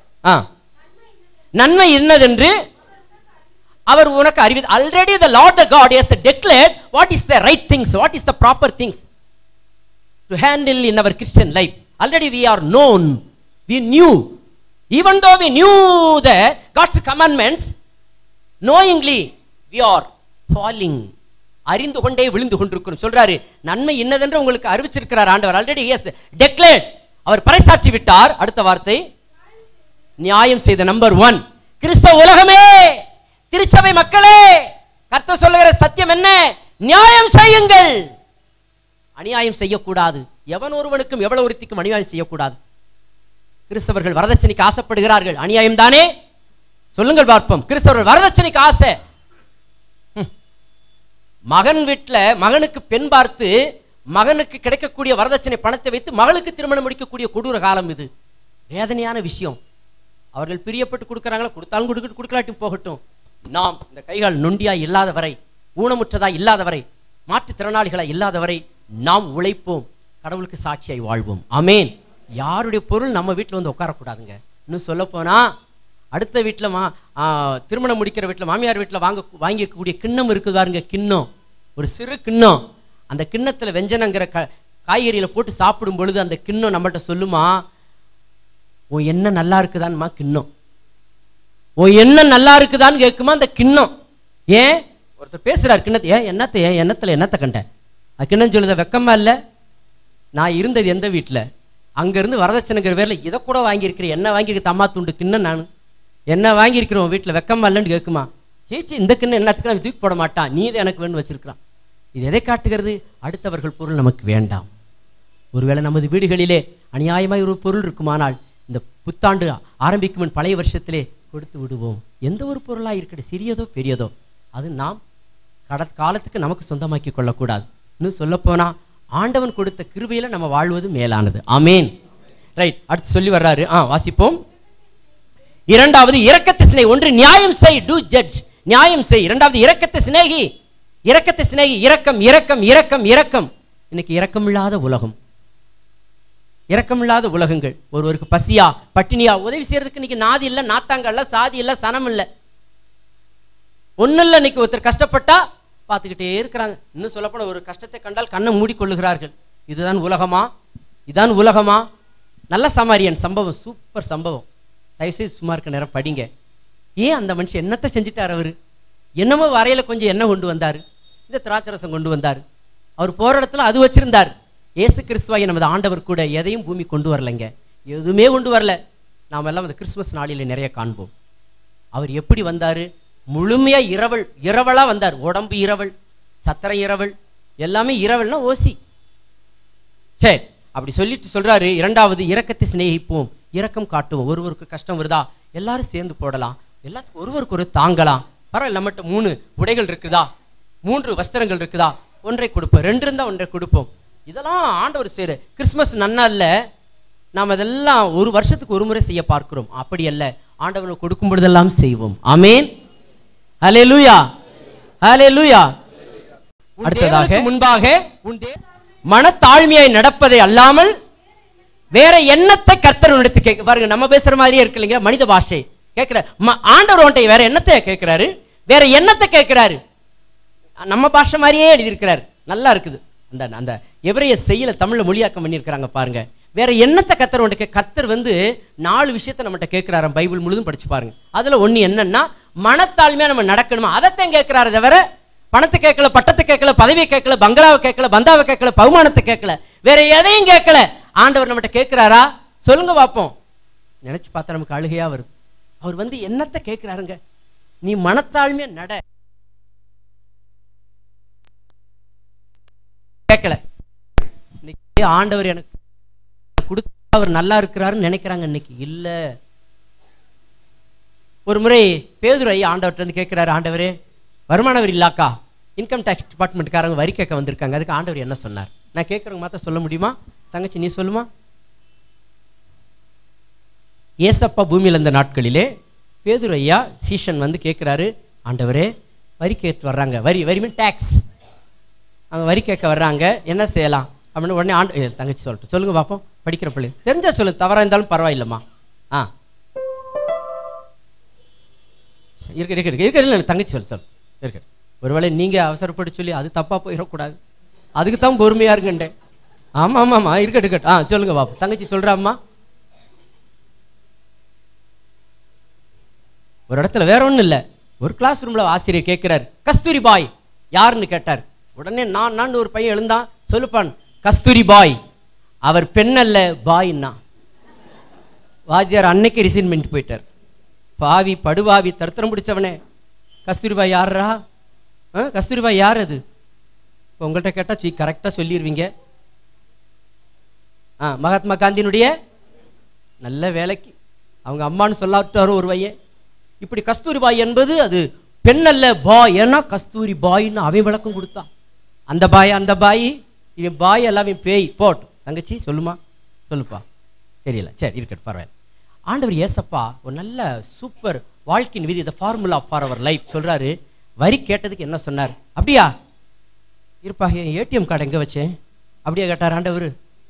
நன்மை என்னதென்று அவர் உனக்கு அறிவி. Already the Lord the God has declared what is the right things, what is the proper things to handle in our Christian life. Already we are known, we knew, even though we knew the God's commandments, knowingly we are falling. அறிந்து கொண்டே விழுந்து கொண்டிருக்கிறோம். சொல்றாரு, நன்மை என்னதென்று உங்களுக்கு அறிவிச்சிருக்கிறார் ஆண்டவர். ஆல்ரெடி he has declared, அவர் பறைசாற்றி விட்டார். அடுத்த வார்த்தை, நியாயம் செய்த. நம்பர் 1, கிறிஸ்தவ உலகமே, திருச்சபை மக்களே, கர்த்தர் சொல்லுகிற சத்தியம் என்ன? நியாயம் செய்யுங்கள். அநியாயம் செய்யக்கூடாது. எவன் ஒருவனுக்கும் எவ்வளவு ஒருத்திக்கும் அநியாயம் செய்யக்கூடாது. கிறிஸ்தவர்கள் வரதட்சணைக்கு ஆசைப்படுகிறார்கள், அநியாயம் தானே? சொல்லுங்கள் பார்ப்போம். கிறிஸ்தவர்கள் வரதட்சணைக்கு ஆசை. மகன் வீட்டுல மகனுக்கு பெண் பார்த்து மகனுக்கு கிடைக்கக்கூடிய வரதட்சணை பணத்தை வைத்து மகளுக்கு திருமணம் முடிக்கக்கூடிய கொடூர காலம் இது. வேதனையான விஷயம். அவர்கள் பிரியப்பட்டு கொடுக்கறாங்களா, கொடுத்தாலும் கொடுக்கலாட்டும் போகட்டும். நாம் இந்த கைகால் நொண்டியா இல்லாதவரை, ஊனமுற்றதா இல்லாதவரை, மாற்றுத்திறனாளிகளா இல்லாதவரை நாம் உழைப்போம், கடவுளுக்கு சாட்சியாய் வாழ்வோம். ஆமேன். யாருடைய பொருள் நம்ம வீட்டில் வந்து உட்காரக்கூடாதுங்க. இன்னும் சொல்ல போனா அடுத்த வீட்டில் திருமணம் முடிக்கிற வீட்டில் மாமியார் வீட்டில் வாங்கிக்கக்கூடிய கிண்ணம் இருக்குது பாருங்க. கிண்ணம், ஒரு சிறு கிண்ணம். அந்த கிண்ணத்தில் வெஞ்சனங்கிற காய்கறியில போட்டு சாப்பிடும் பொழுது அந்த கிண்ணம் நம்மள்கிட்ட சொல்லுமா, உன் என்ன நல்லா இருக்குதான்மா கிண்ணம். உன் என்ன நல்லா இருக்குதான்னு கேட்குமா அந்த கிண்ணம். ஏன் ஒருத்தர் பேசுறாரு கிண்ணத்தை, ஏன் எண்ணத்துல என்னத்தை கண்ட அது கிண்ணம் சொல்லுத, வெக்கமா இல்லை? நான் இருந்தது எந்த வீட்டில், அங்கேருந்து வரதட்சணைங்கிற பேரில் இதை கூட வாங்கியிருக்கிறேன், என்ன வாங்கியிருக்க தம்மா துண்டு கிண்ணம், நான் என்ன வாங்கியிருக்கிறோம் வீட்டில், வெக்கமா இல்லைன்னு கேட்குமா? சேச்சி இந்த கிண்ணம் என்னத்துக்கு தூக்கி போட மாட்டான், நீ இதை எனக்கு வேணும் வச்சிருக்கிறான். இது எதை காட்டுகிறது? அடுத்தவர்கள் பொருள் நமக்கு வேண்டாம். ஒருவேளை நமது வீடுகளிலே அநியாயமாய் ஒரு பொருள் இருக்குமானால் இந்த புத்தாண்டு ஆரம்பிக்கும் பழைய வருஷத்திலே கொடுத்து விடுவோம். எந்த ஒரு பொருளாக இருக்கட்டும், சிறியதோ பெரியதோ, அது நாம் காலத்துக்கு நமக்கு சொந்தமாக்கி கொள்ளக்கூடாது. இன்னும் சொல்லப்போனா ஆண்டவன் கொடுத்த கிருபையில நம்ம வாழ்வது மேலானது. ஆமேன். ரைட், அடுத்து சொல்லி வர்றாரு. வாசிப்போம். இரண்டாவது இரக்கத்தை சிநேகி. ஒன்று நியாயம் செய், டு ஜட்ஜ், நியாயம் செய். இரண்டாவது இரக்கத்தை சிநேகி, இரக்கத்தை சிநேகி. இரக்கம் இரக்கம் இரக்கம் இரக்கம். இன்னைக்கு இரக்கமில்லாத உலகம், இரக்கமில்லாத உலகங்கள். ஒருவருக்கு பசியா பட்டினியா உதவி செய்யறதுக்கு இன்னைக்கு நாதி இல்லை, நாத்தாங்க இல்லை, சாதி இல்லை, சனம் இல்லை, ஒன்னும் இல்லை. இன்னைக்கு ஒருத்தர் கஷ்டப்பட்டா பார்த்துக்கிட்டே இருக்கிறாங்க. இன்னும் சொல்லப்போன ஒரு கஷ்டத்தை கண்டால் கண்ணை மூடிக்கொள்ளுகிறார்கள். இதுதான் உலகமா? இதான் உலகமா? நல்ல சமாரியன் சம்பவம், சூப்பர் சம்பவம். தயவுசெய்து சும்மா இருக்க நேரம் படிங்க. ஏன் அந்த மனுஷன் என்னத்தை செஞ்சுட்டார்? அவர் என்னமோ வரையில கொஞ்சம் எண்ணெய் கொண்டு வந்தார், இந்த திராட்சரசம் கொண்டு வந்தார். அவர் போற இடத்துல அது வச்சிருந்தார். இயேசு கிறிஸ்துவாகிய நமது ஆண்டவர் கூட எதையும் பூமி கொண்டு வரலைங்க, எதுவுமே கொண்டு வரல. நாம் எல்லாம் அந்த கிறிஸ்துமஸ் நாளில் நிறைய காண்போம். அவர் எப்படி வந்தார்? முழுமையா இரவலா வந்தார். உடம்பு இரவல், சத்திர இரவல், எல்லாமே இரவல்னா ஓசி. சரி, அப்படி சொல்லிட்டு சொல்றாரு, இரண்டாவது இரக்கத்தை சிநேகிப்போம், இரக்கம் காட்டுவோம். ஒருவருக்கு கஷ்டம் வருதா எல்லாரும் சேர்ந்து போடலாம், எல்லாத்துக்கும் ஒருவருக்கு ஒரு தாங்கலாம். பரவாயில்ல, நம்மகிட்ட 3 உடைகள் இருக்குதா, 3 வஸ்திரங்கள் இருக்குதா, ஒன்றை கொடுப்போம், 2 இருந்தா ஒன்றை கொடுப்போம். இதெல்லாம் ஆண்டவர் செய்யற கிறிஸ்துமஸ் நன்னாள்ல நாம் அதெல்லாம் ஒரு வருஷத்துக்கு ஒரு முறை செய்ய பார்க்கிறோம். அப்படி அல்ல, ஆண்டவனுக்கு கொடுக்கும் பொழுதெல்லாம் செய்வோம். ஆமேன். ஹல்லேலூயா, ஹல்லேலூயா. அடுத்ததாக முன்பாக மனத்தாழ்மையாய் நடப்பதை அல்லாமல் வேற எண்ணத்தை கர்த்தர் எடுத்து கேட்க பாருங்க. நம்ம பேசுற மாதிரியே இருக்கு இல்லைங்க, மனித பாஷை கேட்கிற. ஆண்டவர் ஒன்றை வேற எண்ணத்தை கேட்கிறாரு, வேற எண்ணத்தை கேட்கிறாரு. நம்ம பாஷை மாதிரியே எழுதியிருக்கிறாரு, நல்லா இருக்குது. அந்த அந்த எவரைய செய்யல தமிழ்ல மொழியாக்கம் பண்ணியிருக்கிறாங்க பாருங்க. வேற எண்ணத்தை கர்த்தர் ஒன்று கர்த்தர் 4 விஷயத்தை நம்மகிட்ட கேட்கிறாராம். பைபிள் முழுதும் படிச்சு பாருங்க. அதுல ஒண்ணு என்னன்னா, மனத்தாழ்மையா நம்ம நடக்கணுமா, அதைத்தான் கேட்கிறாரு. தவிர பணத்தை கேட்கல, பட்டத்தை கேட்கல, பதவியை கேட்கல, பங்களாவை கேட்கல, பந்தாவை கேட்கல, பகுமானத்தை கேட்கல, வேற எதையும் கேட்கல. ஆண்டவர் நம்மகிட்ட கேட்கிறாரா? சொல்லுங்க பார்ப்போம். நினைச்சு பார்த்தா நமக்கு அழுகையா வருது. அவர் என்னத்தை கேட்கிறாருங்க? நீ மனத்தாழ்மையா நட. கேட்கல. இன்னைக்கு ஆண்டவர் எனக்கு கொடுத்து அவர் நல்லா இருக்கிறாருன்னு நினைக்கிறாங்க. இன்னைக்கு இல்ல. ஒரு முறை பேதுரு ஐயா ஆண்டவர்கிட்ட கேட்கிறாரு, ஆண்டவரே வருமான வரி இல்லாக்கா இன்கம் டேக்ஸ் டிபார்ட்மெண்ட்காரங்க வரி கேட்க வந்திருக்காங்க, அதுக்கு ஆண்டவர் என்ன சொன்னார்? நான் கேட்கறவங்க மாத்த சொல்ல முடியுமா? தங்கச்சி நீ சொல்லுமா? ஏசப்பா பூமியில் இருந்த நாட்களிலே பேதுரு ஐயா சீஷன் கேட்கிறாரு, ஆண்டவரே வரி கேட்டு வர்றாங்க, வரி மீன் டேக்ஸ், அவங்க வரி கேட்க வர்றாங்க, என்ன செய்யலாம் அப்படின்னு. உடனே தங்கச்சி சொல்லட்டும், சொல்லுங்க பார்ப்போம். படிக்கிற பிள்ளை தெரிஞ்சா சொல்லு, தவறா இருந்தாலும் பரவாயில்லம்மா. இருக்கு தங்கச்சி சொல்லு இருக்கு. ஒருவேளை நீங்க அவசரப்பட்டு சொல்லி அது தப்பா போயிடக்கூடாது, அதுக்கு தான் பொறுமையா இருக்குண்டே. ஆமா ஆமா ஆமா இருக்கட்டும். சொல்லுங்க பாப்பா. தங்கச்சி சொல்றாம்மா. ஒரு இடத்துல வேற ஒண்ணும் இல்ல, ஒரு கிளாஸ் ரூம்ல ஆசிரியர் கேட்கிறார், கஸ்தூரி பாய் யாருன்னு கேட்டார். உடனே நான் ஒரு பையன் எழுந்தான், சொல்லுப்பான், கஸ்தூரி பாய் அவர் பெண் அல்ல பாய்னா. வாத்தியார் அன்னைக்கு ரிசைன்மெண்ட் போயிட்டார். பாவி படுபாவி தருத்திரம் பிடிச்சவனே, கஸ்தூரிபாய் யாரா? கஸ்தூரிபாய் யார் அது? உங்கள்கிட்ட கேட்டால் கரெக்டாக சொல்லிடுவீங்க. மகாத்மா காந்தியினுடைய நல்ல வேலைக்கு அவங்க அம்மானு சொல்லாட்டாரோ ஒரு பையன், இப்படி கஸ்தூரிபாய் என்பது அது பெண் அல்ல, பாய். ஏன்னா கஸ்தூரி பாயின்னு அவன் விளக்கம் கொடுத்தான். அந்த பாய் அந்த பாய், இவன் பாய் எல்லாம் பேய். போட்டு தங்கச்சி சொல்லுமா, சொல்லுப்பா, தெரியல, சரி இருக்கட்டும், பரவாயில்ல. ஆண்டவர் ஏசப்பா ஒரு நல்ல சூப்பர் வாழ்க்கையின் விதி, the formula for our life சொல்றாரு. வரி கேட்டதுக்கு என்ன சொன்னார்? அப்படியா இருப்பா, ஏடிஎம் கார்டு எங்க வச்சேன்? அப்படியே கேட்டார் ஆண்டவர்.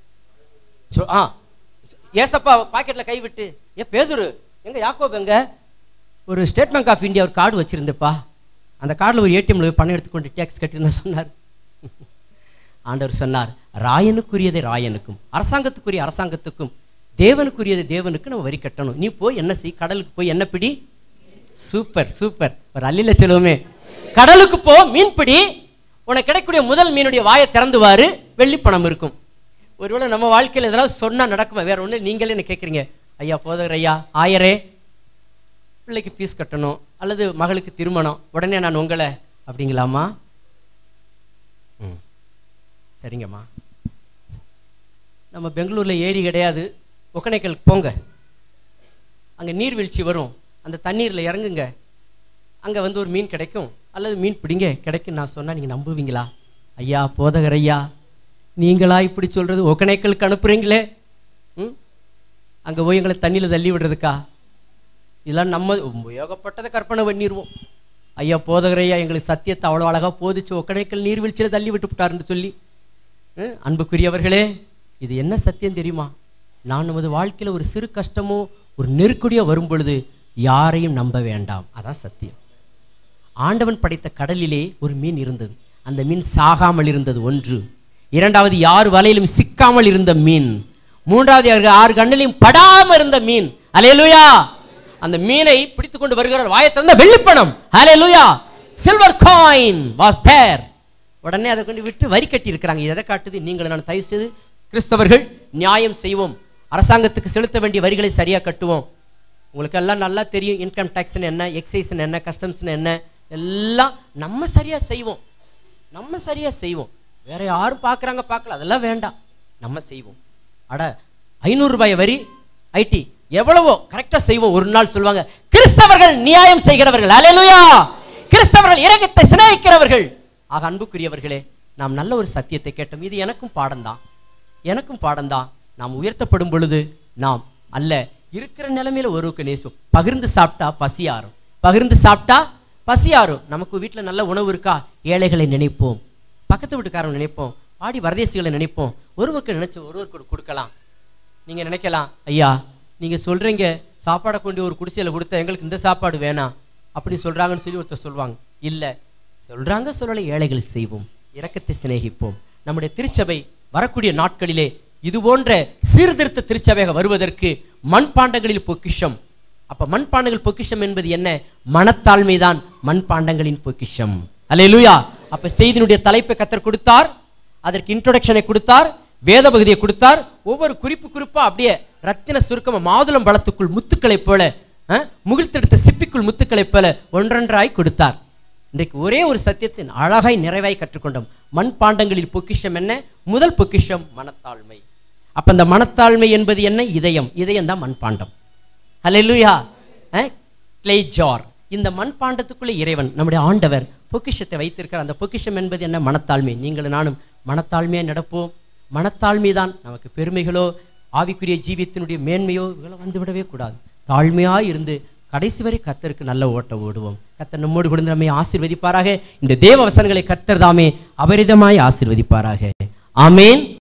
ஏசப்பா பாக்கெட்ல கை விட்டு, பேதுரு எங்க, யாக்கோபு எங்க? ஒரு ஸ்டேட் பேங்க் ஆஃப் இந்தியா ஒரு கார்டு வச்சிருந்தப்பா, அந்த கார்டில் ஒரு ஏடிஎம்ல பணம் எடுத்துக்கொண்டு டேக்ஸ் கட்டிருந்தா சொன்னார். ஆண்டவர் சொன்னார், ராயனுக்குரியதை ராயனுக்கும், அரசாங்கத்துக்குரிய அரசாங்கத்துக்கும், தேவனுக்குரியதை தேவனுக்கு நம்ம வரி கட்டணும். நீ போய் என்ன செய், கடலுக்கு போய் என்ன பிடி. சூப்பர் சூப்பர், ஒரு அல்லில சொல்லுவோமே, கடலுக்கு போ, மீன் பிடி, உனக்கு கிடைக்கக்கூடிய முதல் மீனுடைய வாயை திறந்துவாரு, வெள்ளி பணம் இருக்கும். ஒருவேளை நம்ம வாழ்க்கையில் இதெல்லாம் சொன்னா நடக்குமா? வேற ஒண்ணு. நீங்களே என்ன கேட்குறீங்க, ஐயா போதகர் ஐயா, ஆயரே பிள்ளைக்கு ஃபீஸ் கட்டணும் அல்லது மகளுக்கு திருமணம், உடனே நான் உங்களை அப்படிங்களாமா? சரிங்கம்மா, நம்ம பெங்களூர்ல ஏரி கிடையாது, ஒகேனக்கல் போங்க, அங்கே நீர்வீழ்ச்சி வரும், அந்த தண்ணீரில் இறங்குங்க, அங்கே வந்து ஒரு மீன் கிடைக்கும் அல்லது மீன் பிடிங்க கிடைக்கும். நான் சொன்னால் நீங்கள் நம்புவீங்களா? ஐயா போதகர் ஐயா, நீங்களா இப்படி சொல்கிறது? ஒகேனக்கலுக்கு அனுப்புகிறீங்களே, அங்கே போய் எங்களை தண்ணியில் தள்ளி விடுறதுக்கா? இதெல்லாம் நம்ம உபயோகப்பட்டதை கற்பனை பண்ணிடுவோம். ஐயா போதகர் ஐயா எங்களுக்கு சத்தியத்தை அவ்வளோ அழகாக போதிச்சு ஒகேனக்கல் நீர்வீழ்ச்சியில் தள்ளி விட்டு விட்டாருன்னு சொல்லி. அன்புக்குரியவர்களே, இது என்ன சத்தியம் தெரியுமா? நான் நமது வாழ்க்கையில் ஒரு சிறு கஷ்டமோ ஒரு நெருக்கடியோ வரும் பொழுது யாரையும் நம்ப வேண்டாம். அதான் சத்தியம். ஆண்டவன் படைத்த கடலிலே ஒரு மீன் இருந்தது. அந்த மீன் சாகாமல் இருந்தது ஒன்று. இரண்டாவது, யார் வலையிலும் சிக்காமல் இருந்த மீன். மூன்றாவது, யார் கண்ணிலையும் படாமல் இருந்த மீன். அல்லேலூயா. அந்த மீனை பிடித்துக் கொண்டு வருகிறார், வாயை திறந்த வெள்ளிப்பணம். அல்லேலூயா. Silver coin was there. உடனே அதை கொண்டு விட்டு வரி கட்டி இருக்கிறாங்க. எதை காட்டுது? நீங்கள் நான் தயவு செய்து கிறிஸ்தவர்கள் நியாயம் செய்வோம், அரசாங்கத்துக்கு செலுத்த வேண்டிய வரிகளை சரியா கட்டுவோம். உங்களுக்கு எல்லாம் நல்லா தெரியும், இன்கம் டேக்ஸ்னு என்ன, எக்ஸைஸ்னு என்ன, கஸ்டம்ஸ்னு என்ன, எல்லாம் நம்ம சரியா செய்வோம். நம்ம சரியா செய்வோம், வேற யாரும் பார்க்குறாங்க பார்க்கல, அதெல்லாம் வேண்டாம், நம்ம செய்வோம். அட 500 ரூபாய் வரி, ஐடி எவ்வளவோ கரெக்டாக செய்வோம். ஒரு நாள் சொல்லுவாங்க, கிறிஸ்தவர்கள் நியாயம் செய்கிறவர்கள். அல்லேலூயா. கிறிஸ்தவர்கள் இரக்கத்தை சிநேகிக்கிறவர்கள். ஆக அன்புக்குரியவர்களே, நாம் நல்ல ஒரு சத்தியத்தை கேட்டோம். இது எனக்கும் பாடம்தான், எனக்கும் பாடம்தான். நாம் உயர்த்தப்படும் பொழுது நாம் அல்ல, இருக்கிற நிலைமையில ஒருவருக்கு நேசுவோம். பகிர்ந்து சாப்பிட்டா பசியாரும், பகிர்ந்து சாப்பிட்டா பசியாரும். நமக்கு வீட்டில் நல்ல உணவு இருக்கா, ஏழைகளை நினைப்போம், பக்கத்து வீட்டுக்காரன் நினைப்போம், பாடி வரதேசிகளை நினைப்போம். ஒருவருக்கு நினைச்சு ஒருவருக்கு கொடுக்கலாம். நீங்க நினைக்கலாம், ஐயா நீங்க சொல்றீங்க சாப்பாடை கொண்டு ஒரு குடிசையில கொடுத்தா எங்களுக்கு இந்த சாப்பாடு வேணாம் அப்படி சொல்றாங்கன்னு சொல்லி ஒருத்தர் சொல்லுவாங்க. இல்ல, சொல்றாங்க சொல்லலை, ஏழைகள் செய்வோம், இரக்கத்தை சிநேகிப்போம். நம்முடைய திருச்சபை வரக்கூடிய நாட்களிலே இது போன்ற சீர்திருத்த திருச்சபையாக வருவதற்கு மண்பாண்டங்களில் பொக்கிஷம். அப்ப மண்பாண்டங்கள் பொக்கிஷம் என்பது என்ன? மனத்தாழ்மைதான் மண்பாண்டங்களின் பொக்கிஷம். அல்லேலூயா. அப்ப செய்தியினுடைய தலைப்பை கர்த்தர் கொடுத்தார், அதற்கு இன்ட்ரோடக்ஷனை கொடுத்தார், வேத பகுதியை கொடுத்தார். ஒவ்வொரு குறிப்பு குறிப்பா அப்படியே ரத்தின சுருக்கமா மாதுளம் பழத்துக்குள் முத்துக்களை போல, முகிழ்த்தெடுத்த சிப்பிக்குள் முத்துக்களை போல ஒன்றொன்றாய் கொடுத்தார். இன்றைக்கு ஒரே ஒரு சத்தியத்தின் அழகாய் நிறைவாய் கற்றுக்கொண்டோம். மண்பாண்டங்களில் பொக்கிஷம் என்ன? முதல் பொக்கிஷம் மனத்தாழ்மை. அப்ப அந்த மனத்தாழ்மை என்பது என்ன? இதயம். இதயம் தான் மண்பாண்டம். அல்லேலூயா. Clay jar. இந்த மண்பாண்டத்துக்குள்ளே இறைவன் நம்முடைய ஆண்டவர் பொக்கிஷத்தை வைத்திருக்கிறார். அந்த பொக்கிஷம் என்பது என்ன? மனத்தாழ்மை. நீங்களும் நானும் மனத்தாழ்மையாக நடப்போம். மனத்தாழ்மை தான் நமக்கு பெருமைகளோ ஆவிக்குரிய ஜீவியத்தினுடைய மேன்மையோ இதெல்லாம் வந்துவிடவே கூடாது. தாழ்மையாக இருந்து கடைசி வரை கர்த்தருக்கு நல்ல ஓட்டம் ஓடுவோம். கர்த்தர் நம்மோடு கூட நம்மை ஆசீர்வதிப்பாராக. இந்த தேவ வசனங்களை கர்த்தர் தாமே அபரிதமாய் ஆசீர்வதிப்பாராக. ஆமேன்.